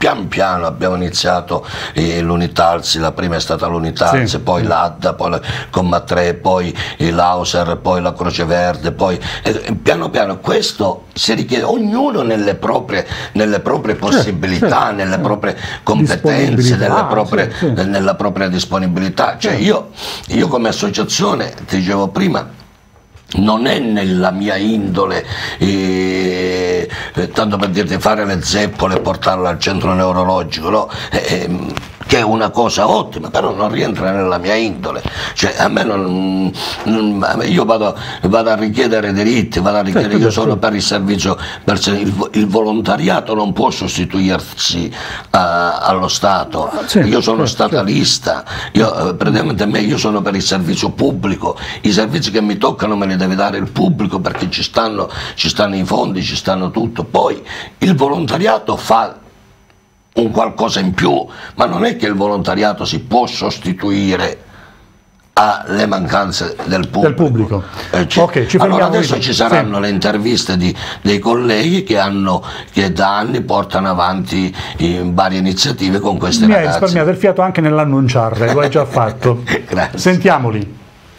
pian piano abbiamo iniziato eh, l'Unitalsi, la prima è stata l'Unitalsi, sì, poi l'A D D A, poi la Comma tre, poi l'Auser, poi la Croce Verde, poi eh, piano piano questo si richiede, ognuno nelle proprie, nelle proprie possibilità, certo, certo, nelle proprie competenze, nelle proprie, sì, sì. nella propria disponibilità. Cioè io, io come associazione, ti dicevo prima, non è nella mia indole, eh, eh, tanto per dirti, fare le zeppole e portarle al centro neurologico, no? Eh, che è una cosa ottima, però non rientra nella mia indole. Cioè, a me non, non io vado, vado a richiedere diritti, vado a richiedere, io sono per il servizio, per il, il volontariato non può sostituirsi a, allo Stato. Io sono statalista, io, praticamente me, io sono per il servizio pubblico, i servizi che mi toccano me li deve dare il pubblico, perché ci stanno, ci stanno i fondi, ci stanno tutto. Poi il volontariato fa un qualcosa in più, ma non è che il volontariato si può sostituire alle mancanze del pubblico. Del pubblico. Eh, okay, ci allora adesso ci saranno, sì, le interviste di, dei colleghi che, hanno, che da anni portano avanti in varie iniziative con queste Mi ragazze. Mi hai risparmiato il fiato anche nell'annunciarle, lo hai già fatto. Grazie. Sentiamoli.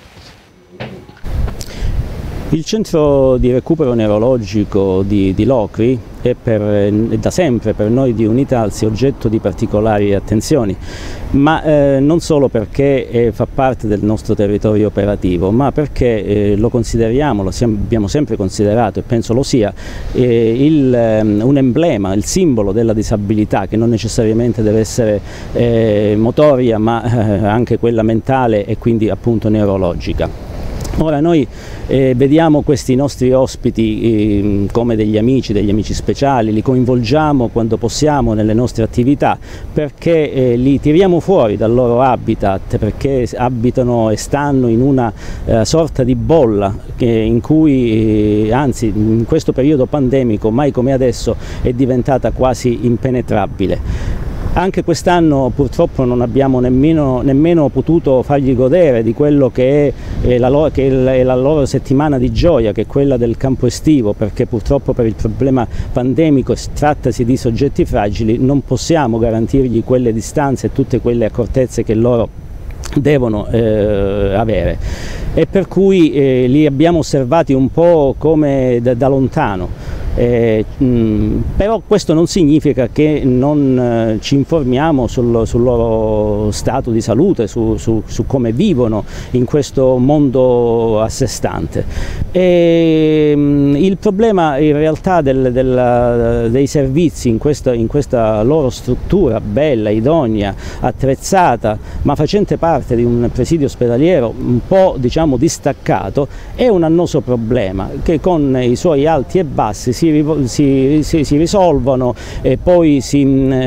Il centro di recupero neurologico di, di Locri è, per, è da sempre per noi di Unitalsi oggetto di particolari attenzioni, ma eh, non solo perché eh, fa parte del nostro territorio operativo, ma perché eh, lo consideriamo, lo siamo, abbiamo sempre considerato e penso lo sia, eh, il, eh, un emblema, il simbolo della disabilità, che non necessariamente deve essere eh, motoria, ma eh, anche quella mentale e quindi appunto neurologica. Ora noi eh, vediamo questi nostri ospiti eh, come degli amici, degli amici speciali, li coinvolgiamo quando possiamo nelle nostre attività, perché eh, li tiriamo fuori dal loro habitat, perché abitano e stanno in una eh, sorta di bolla che, in cui, eh, anzi in questo periodo pandemico, mai come adesso, è diventata quasi impenetrabile. Anche quest'anno purtroppo non abbiamo nemmeno, nemmeno potuto fargli godere di quello che è, è, la loro, che è la loro settimana di gioia, che è quella del campo estivo, perché purtroppo per il problema pandemico, trattasi di soggetti fragili, non possiamo garantirgli quelle distanze e tutte quelle accortezze che loro devono eh, avere, e per cui eh, li abbiamo osservati un po' come da, da lontano. Eh, mh, però questo non significa che non eh, ci informiamo sul, sul loro stato di salute, su, su, su come vivono in questo mondo a sé stante. E, mh, il problema in realtà del, del, dei servizi in questa, in questa loro struttura bella, idonea, attrezzata, ma facente parte di un presidio ospedaliero un po', diciamo, distaccato, è un annoso problema che con i suoi alti e bassi si Si, si, si risolvono e poi si,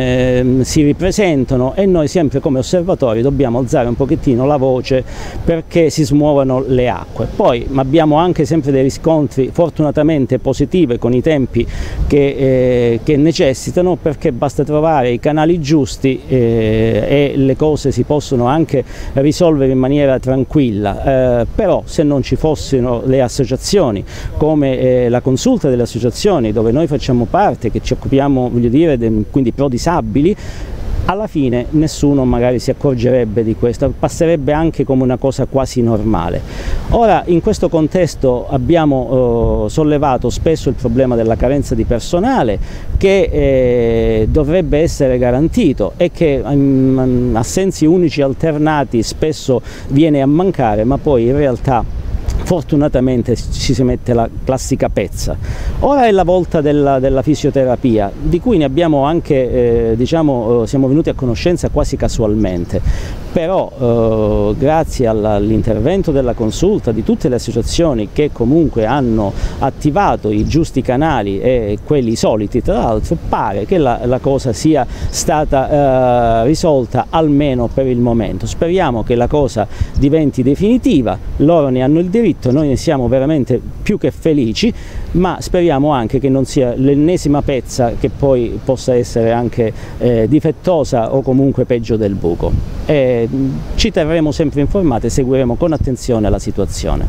eh, si ripresentano, e noi sempre come osservatori dobbiamo alzare un pochettino la voce perché si smuovano le acque. Poi abbiamo anche sempre dei riscontri fortunatamente positivi con i tempi che, eh, che necessitano, perché basta trovare i canali giusti eh, e le cose si possono anche risolvere in maniera tranquilla, eh, però se non ci fossero le associazioni come eh, la consulta delle associazioni dove noi facciamo parte, che ci occupiamo, voglio dire, quindi pro disabili, alla fine nessuno magari si accorgerebbe di questo, passerebbe anche come una cosa quasi normale. Ora, in questo contesto abbiamo eh, sollevato spesso il problema della carenza di personale che eh, dovrebbe essere garantito e che in assensi unici alternati spesso viene a mancare, ma poi in realtà fortunatamente ci si mette la classica pezza. Ora è la volta della, della fisioterapia, di cui ne abbiamo anche, eh, diciamo, siamo venuti a conoscenza quasi casualmente, però eh, grazie all'intervento della consulta di tutte le associazioni che comunque hanno attivato i giusti canali e quelli soliti, tra l'altro, pare che la, la cosa sia stata eh, risolta almeno per il momento. Speriamo che la cosa diventi definitiva, loro ne hanno il diritto, noi ne siamo veramente più che felici, ma speriamo anche che non sia l'ennesima pezza che poi possa essere anche eh, difettosa o comunque peggio del buco. E ci terremo sempre informati e seguiremo con attenzione la situazione.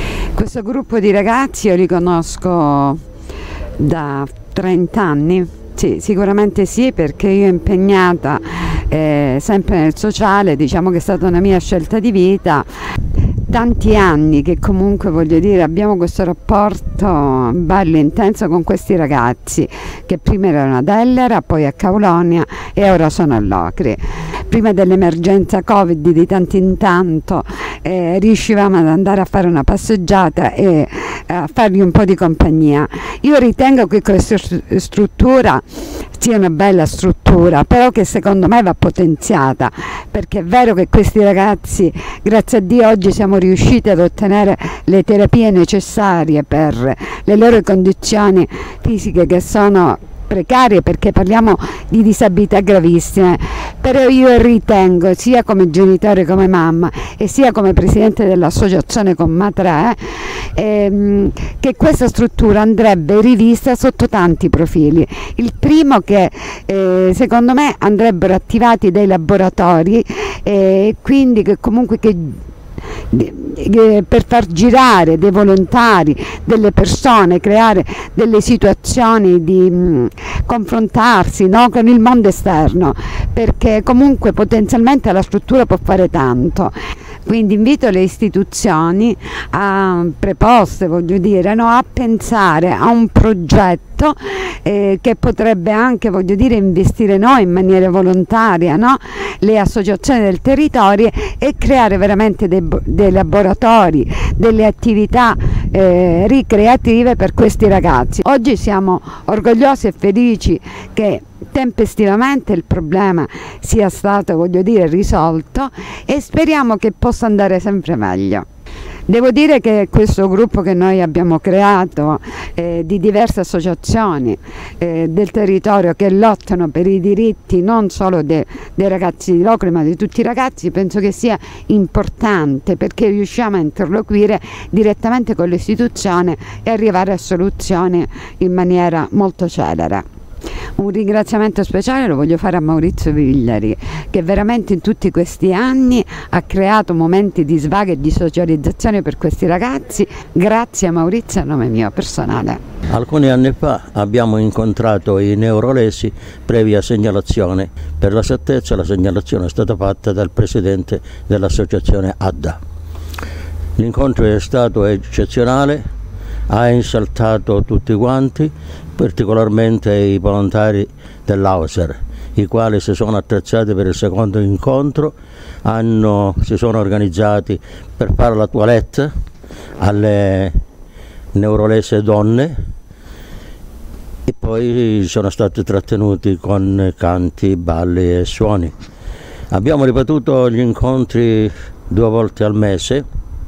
Questo gruppo di ragazzi io li conosco da trenta anni, Sì, sicuramente sì, perché io impegnata eh, sempre nel sociale, diciamo che è stata una mia scelta di vita. Tanti anni che comunque, voglio dire, abbiamo questo rapporto bello intenso con questi ragazzi che prima erano ad Ellera, poi a Caulonia e ora sono a Locri. Prima dell'emergenza Covid di tanto in tanto eh, riuscivamo ad andare a fare una passeggiata e a fargli un po' di compagnia. Io ritengo che questa struttura sia una bella struttura, però che secondo me va potenziata, perché è vero che questi ragazzi, grazie a Dio, oggi siamo riusciti ad ottenere le terapie necessarie per le loro condizioni fisiche che sono precarie, perché parliamo di disabilità gravissime, però io ritengo, sia come genitore, come mamma e sia come presidente dell'associazione Comma tre, ehm, che questa struttura andrebbe rivista sotto tanti profili. Il primo, che eh, secondo me andrebbero attivati dei laboratori e eh, quindi che comunque che per far girare dei volontari, delle persone, creare delle situazioni di mh, confrontarsi, no, con il mondo esterno, perché comunque potenzialmente la struttura può fare tanto. Quindi invito le istituzioni a, preposte, voglio dire, no, a pensare a un progetto eh, che potrebbe anche, voglio dire, investire noi in maniera volontaria, no? Le associazioni del territorio, e creare veramente dei, dei laboratori, delle attività eh, ricreative per questi ragazzi. Oggi siamo orgogliosi e felici che tempestivamente il problema sia stato, voglio dire, risolto, e speriamo che possa andare sempre meglio. Devo dire che questo gruppo che noi abbiamo creato eh, di diverse associazioni eh, del territorio che lottano per i diritti non solo de, dei ragazzi di Locri ma di tutti i ragazzi, penso che sia importante, perché riusciamo a interloquire direttamente con l'istituzione e arrivare a soluzioni in maniera molto celere. Un ringraziamento speciale lo voglio fare a Maurizio Vigliari, che veramente in tutti questi anni ha creato momenti di svago e di socializzazione per questi ragazzi. Grazie a Maurizio a nome mio personale. Alcuni anni fa abbiamo incontrato i neurolesi previa segnalazione. Per la certezza la segnalazione è stata fatta dal presidente dell'associazione A D A. L'incontro è stato eccezionale, ha esaltato tutti quanti, particolarmente i volontari dell'Auser, i quali si sono attrezzati per il secondo incontro, hanno, si sono organizzati per fare la toilette alle neurolese donne e poi sono stati trattenuti con canti, balli e suoni. Abbiamo ripetuto gli incontri due volte al mese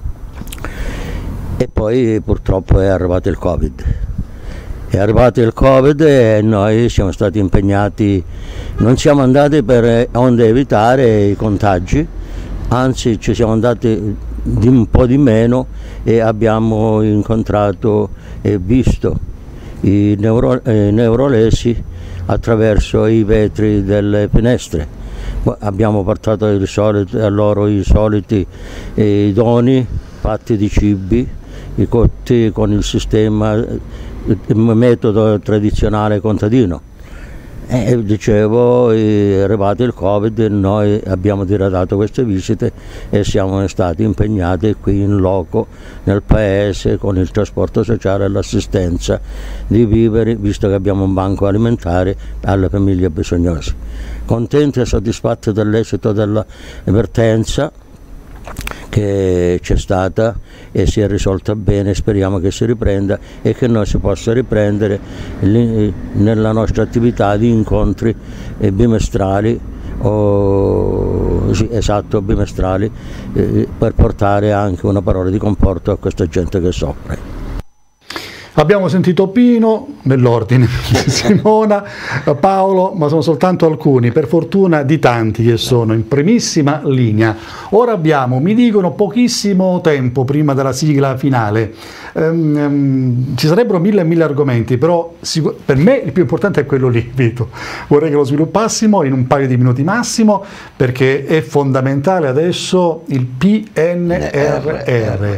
e poi purtroppo è arrivato il Covid. È arrivato il Covid e noi siamo stati impegnati, non siamo andati per onde evitare i contagi, anzi ci siamo andati di un po' di meno e abbiamo incontrato e visto i neuro, eh, neurolesi attraverso i vetri delle finestre. Abbiamo portato il solito, a loro i soliti eh, doni fatti di cibi, i cotti con il sistema, il metodo tradizionale contadino. E dicevo, è arrivato il Covid, noi abbiamo diradato queste visite e siamo stati impegnati qui in loco nel paese con il trasporto sociale e l'assistenza di viveri, visto che abbiamo un banco alimentare alle famiglie bisognose. Contenti e soddisfatti dell'esito dell'avvertenza che c'è stata e si è risolta bene, speriamo che si riprenda e che noi si possa riprendere nella nostra attività di incontri bimestrali, o, sì, esatto, bimestrali, eh, per portare anche una parola di conforto a questa gente che soffre. Abbiamo sentito Pino, nell'ordine, Simona, Paolo, ma sono soltanto alcuni, per fortuna di tanti che sono in primissima linea. Ora abbiamo, mi dicono, pochissimo tempo prima della sigla finale. Um, um, ci sarebbero mille e mille argomenti, però per me il più importante è quello lì, Vito. Vorrei che lo sviluppassimo in un paio di minuti massimo, perché è fondamentale adesso il P N R R.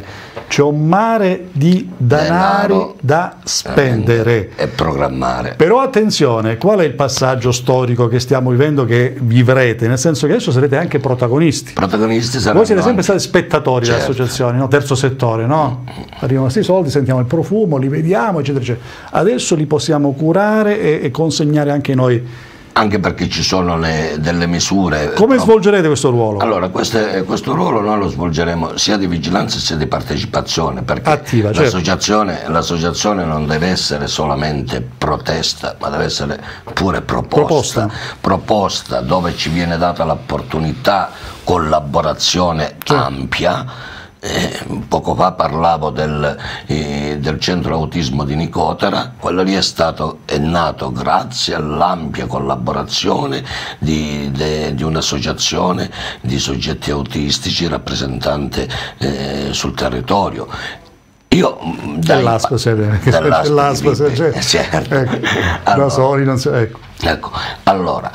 c'è un mare di danari Denaro, da spendere e programmare. Però attenzione, qual è il passaggio storico che stiamo vivendo, che vivrete? Nel senso che adesso sarete anche protagonisti. Protagonisti saranno. Voi siete sempre anche... stati spettatori certo. delle associazioni, no? Terzo settore, no? Arrivano questi soldi, sentiamo il profumo, li vediamo, eccetera, eccetera. Adesso li possiamo curare e, e consegnare anche noi. Anche perché ci sono le, delle misure. Come no? Svolgerete questo ruolo? Allora, queste, questo ruolo noi lo svolgeremo sia di vigilanza sia di partecipazione, perché attiva, l'associazione, certo. l'associazione non deve essere solamente protesta, ma deve essere pure proposta, proposta, proposta dove ci viene data l'opportunità, collaborazione certo. ampia. Eh, poco fa parlavo del, eh, del centro autismo di Nicotera. Quello lì è stato è nato grazie all'ampia collaborazione di, de, di un'associazione di soggetti autistici rappresentante eh, sul territorio. Io dell'A S P, dell'A certo. certo. Ecco, allora, da soli non si, ecco. ecco, allora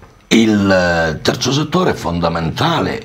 il terzo settore è fondamentale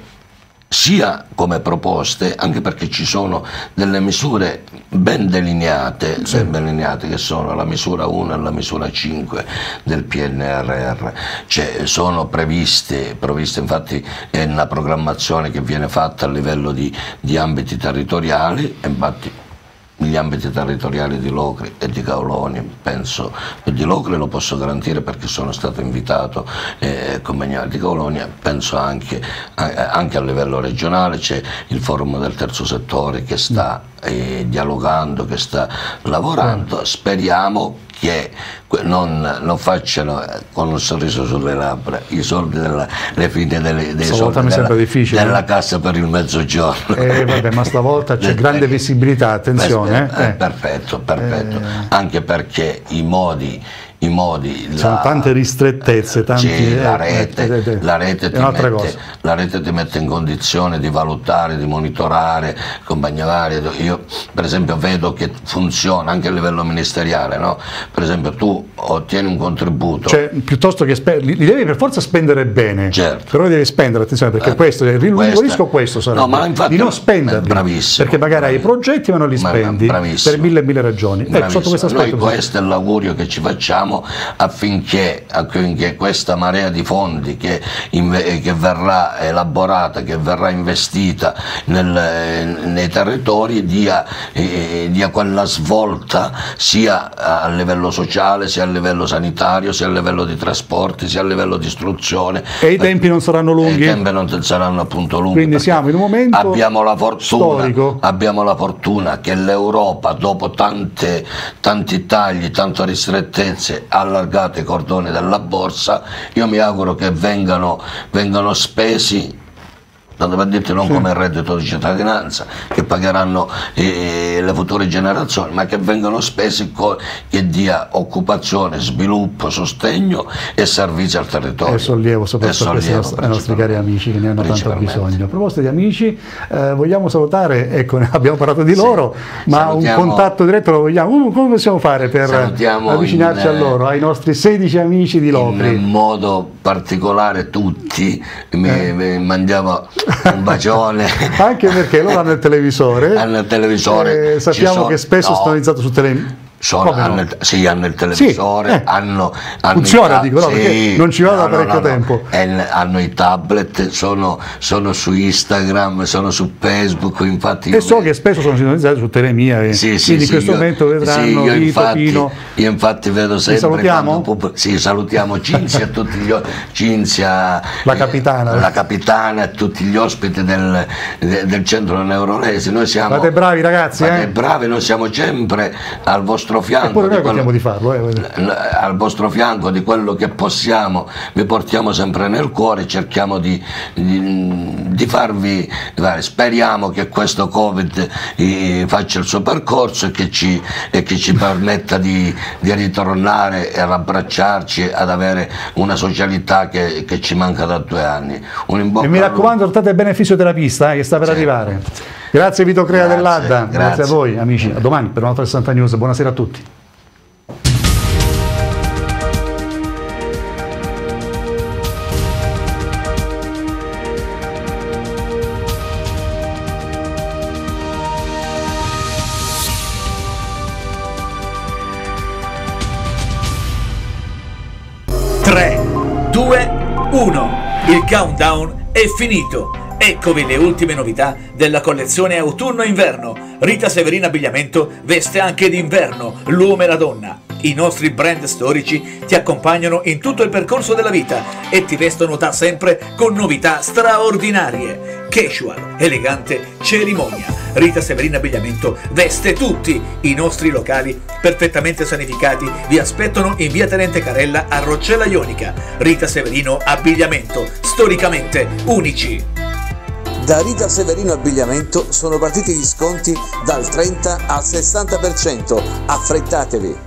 sia come proposte, anche perché ci sono delle misure ben delineate, sì. ben delineate che sono la misura uno e la misura cinque del P N R R, cioè, sono previste, previste infatti è una programmazione che viene fatta a livello di, di ambiti territoriali, infatti gli ambiti territoriali di Locri e di Caoloni, penso, di Locri lo posso garantire perché sono stato invitato eh, come di Caoloni, penso anche, eh, anche a livello regionale c'è il forum del terzo settore che sta eh, dialogando, che sta lavorando, speriamo che non, non facciano con un sorriso sulle labbra i soldi della, le fine delle, dei soldi mi della, difficile, della eh? cassa per il mezzogiorno. Eh, vabbè, ma stavolta c'è grande visibilità, attenzione. Eh, eh. Perfetto, perfetto. Eh. Anche perché i modi i modi ci sono tante ristrettezze, tanti, sì, la, eh, rete, eh, eh, la, rete ti mette, la rete ti mette in condizione di valutare, di monitorare compagnie varie. Io per esempio vedo che funziona anche a livello ministeriale, no? Per esempio tu ottieni un contributo, cioè piuttosto che li, li devi per forza spendere bene, certo. però li devi spendere, attenzione, perché eh, questo l'unico rischio questo sarebbe no, ma infatti, di non spenderli, bravissimo, perché magari hai i progetti ma non li spendi ma, per mille e mille ragioni. Ecco, sotto questo aspetto, noi questo è l'augurio che ci facciamo affinché, affinché questa marea di fondi che, che verrà elaborata, che verrà investita nel, nei territori dia, eh, dia quella svolta sia a livello sociale, sia a livello sanitario, sia a livello di trasporti, sia a livello di istruzione. E i tempi non saranno lunghi? I tempi non saranno appunto lunghi. Quindi siamo in un momento abbiamo la fortuna, storico. Abbiamo la fortuna che l'Europa, dopo tante, tanti tagli, tante ristrettezze, ha allargato i cordoni della borsa. Io mi auguro che vengano, vengano spesi, tanto per dirti, non sì. come il reddito di cittadinanza che pagheranno eh, le future generazioni, ma che vengano spesi che dia occupazione, sviluppo, sostegno e servizi al territorio. E sollievo soprattutto ai nostri, nostri cari amici che ne hanno tanto bisogno. A proposito di amici, eh, vogliamo salutare, ecco, abbiamo parlato di loro, sì. ma salutiamo, un contatto diretto lo vogliamo, come, come possiamo fare per avvicinarci in, a loro, ai nostri sedici amici di Locri? In modo particolare tutti, mi, eh. mi mandiamo un bacione. Anche perché loro hanno il televisore, hanno il televisore eh, sappiamo sono, che spesso no, sono iniziato su televisore. Sono, hanno, no? il, sì, hanno il televisore, sì, eh. hanno, hanno funziona, i dico, no, sì, perché non ci vado no, da parecchio no, no, tempo. E hanno i tablet, sono, sono su Instagram, sono su Facebook, infatti. E so vedo. che spesso sono sintonizzati su Telemia, e sì, sì, quindi sì, in questo io, momento vedranno sì, io Vito, infatti, Pino. Io infatti vedo sempre. Salutiamo? Quando, sì, salutiamo Cinzia, tutti gli Cinzia, la capitana, eh, la capitana e tutti gli ospiti del, del centro neurolesi. Noi siamo. Fate bravi ragazzi, fate eh? bravi, noi siamo sempre al vostro fianco. E poi noi di farlo, eh. al vostro fianco di quello che possiamo, vi portiamo sempre nel cuore, cerchiamo di, di, di farvi, speriamo che questo Covid eh, faccia il suo percorso e che ci, e che ci permetta di, di ritornare e abbracciarci, ad avere una socialità che, che ci manca da due anni. Un in bocca e mi raccomando, portate bene il fisioterapista eh, che sta per sì. arrivare. Grazie Vito Crea dell'Adda, grazie. grazie a voi amici, a domani per un'altra sessanta News, buonasera a tutti. uno. Il countdown è finito. Eccovi le ultime novità della collezione autunno-inverno. Rita Severina Abbigliamento veste anche d'inverno l'uomo e la donna. I nostri brand storici ti accompagnano in tutto il percorso della vita e ti vestono da sempre con novità straordinarie. Casual, elegante, cerimonia. Rita Severina Abbigliamento veste tutti. I nostri locali perfettamente sanificati vi aspettano in via Tenente Carella a Roccella Ionica. Rita Severino Abbigliamento, storicamente unici. Da Rita Severino Abbigliamento sono partiti gli sconti dal trenta al sessanta per cento. Affrettatevi!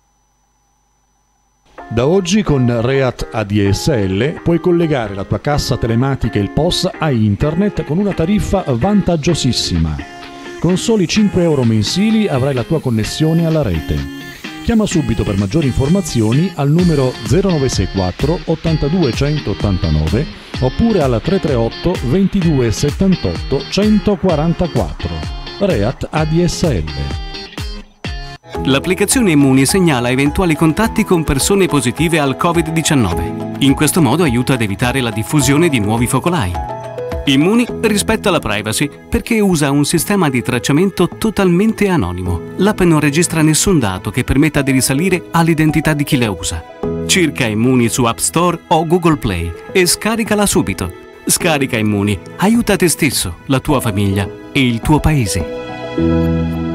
Da oggi con Reat A D S L puoi collegare la tua cassa telematica e il P O S a internet con una tariffa vantaggiosissima. Con soli cinque euro mensili avrai la tua connessione alla rete. Chiama subito per maggiori informazioni al numero zero nove sei quattro ottantadue centottantanove oppure al tre tre otto ventidue settantotto centoquarantaquattro. Reat A D S L. L'applicazione Immuni segnala eventuali contatti con persone positive al covid diciannove. In questo modo aiuta ad evitare la diffusione di nuovi focolai. Immuni rispetta la privacy perché usa un sistema di tracciamento totalmente anonimo. L'app non registra nessun dato che permetta di risalire all'identità di chi la usa. Cerca Immuni su App Store o Google Play e scaricala subito. Scarica Immuni, aiuta te stesso, la tua famiglia e il tuo paese.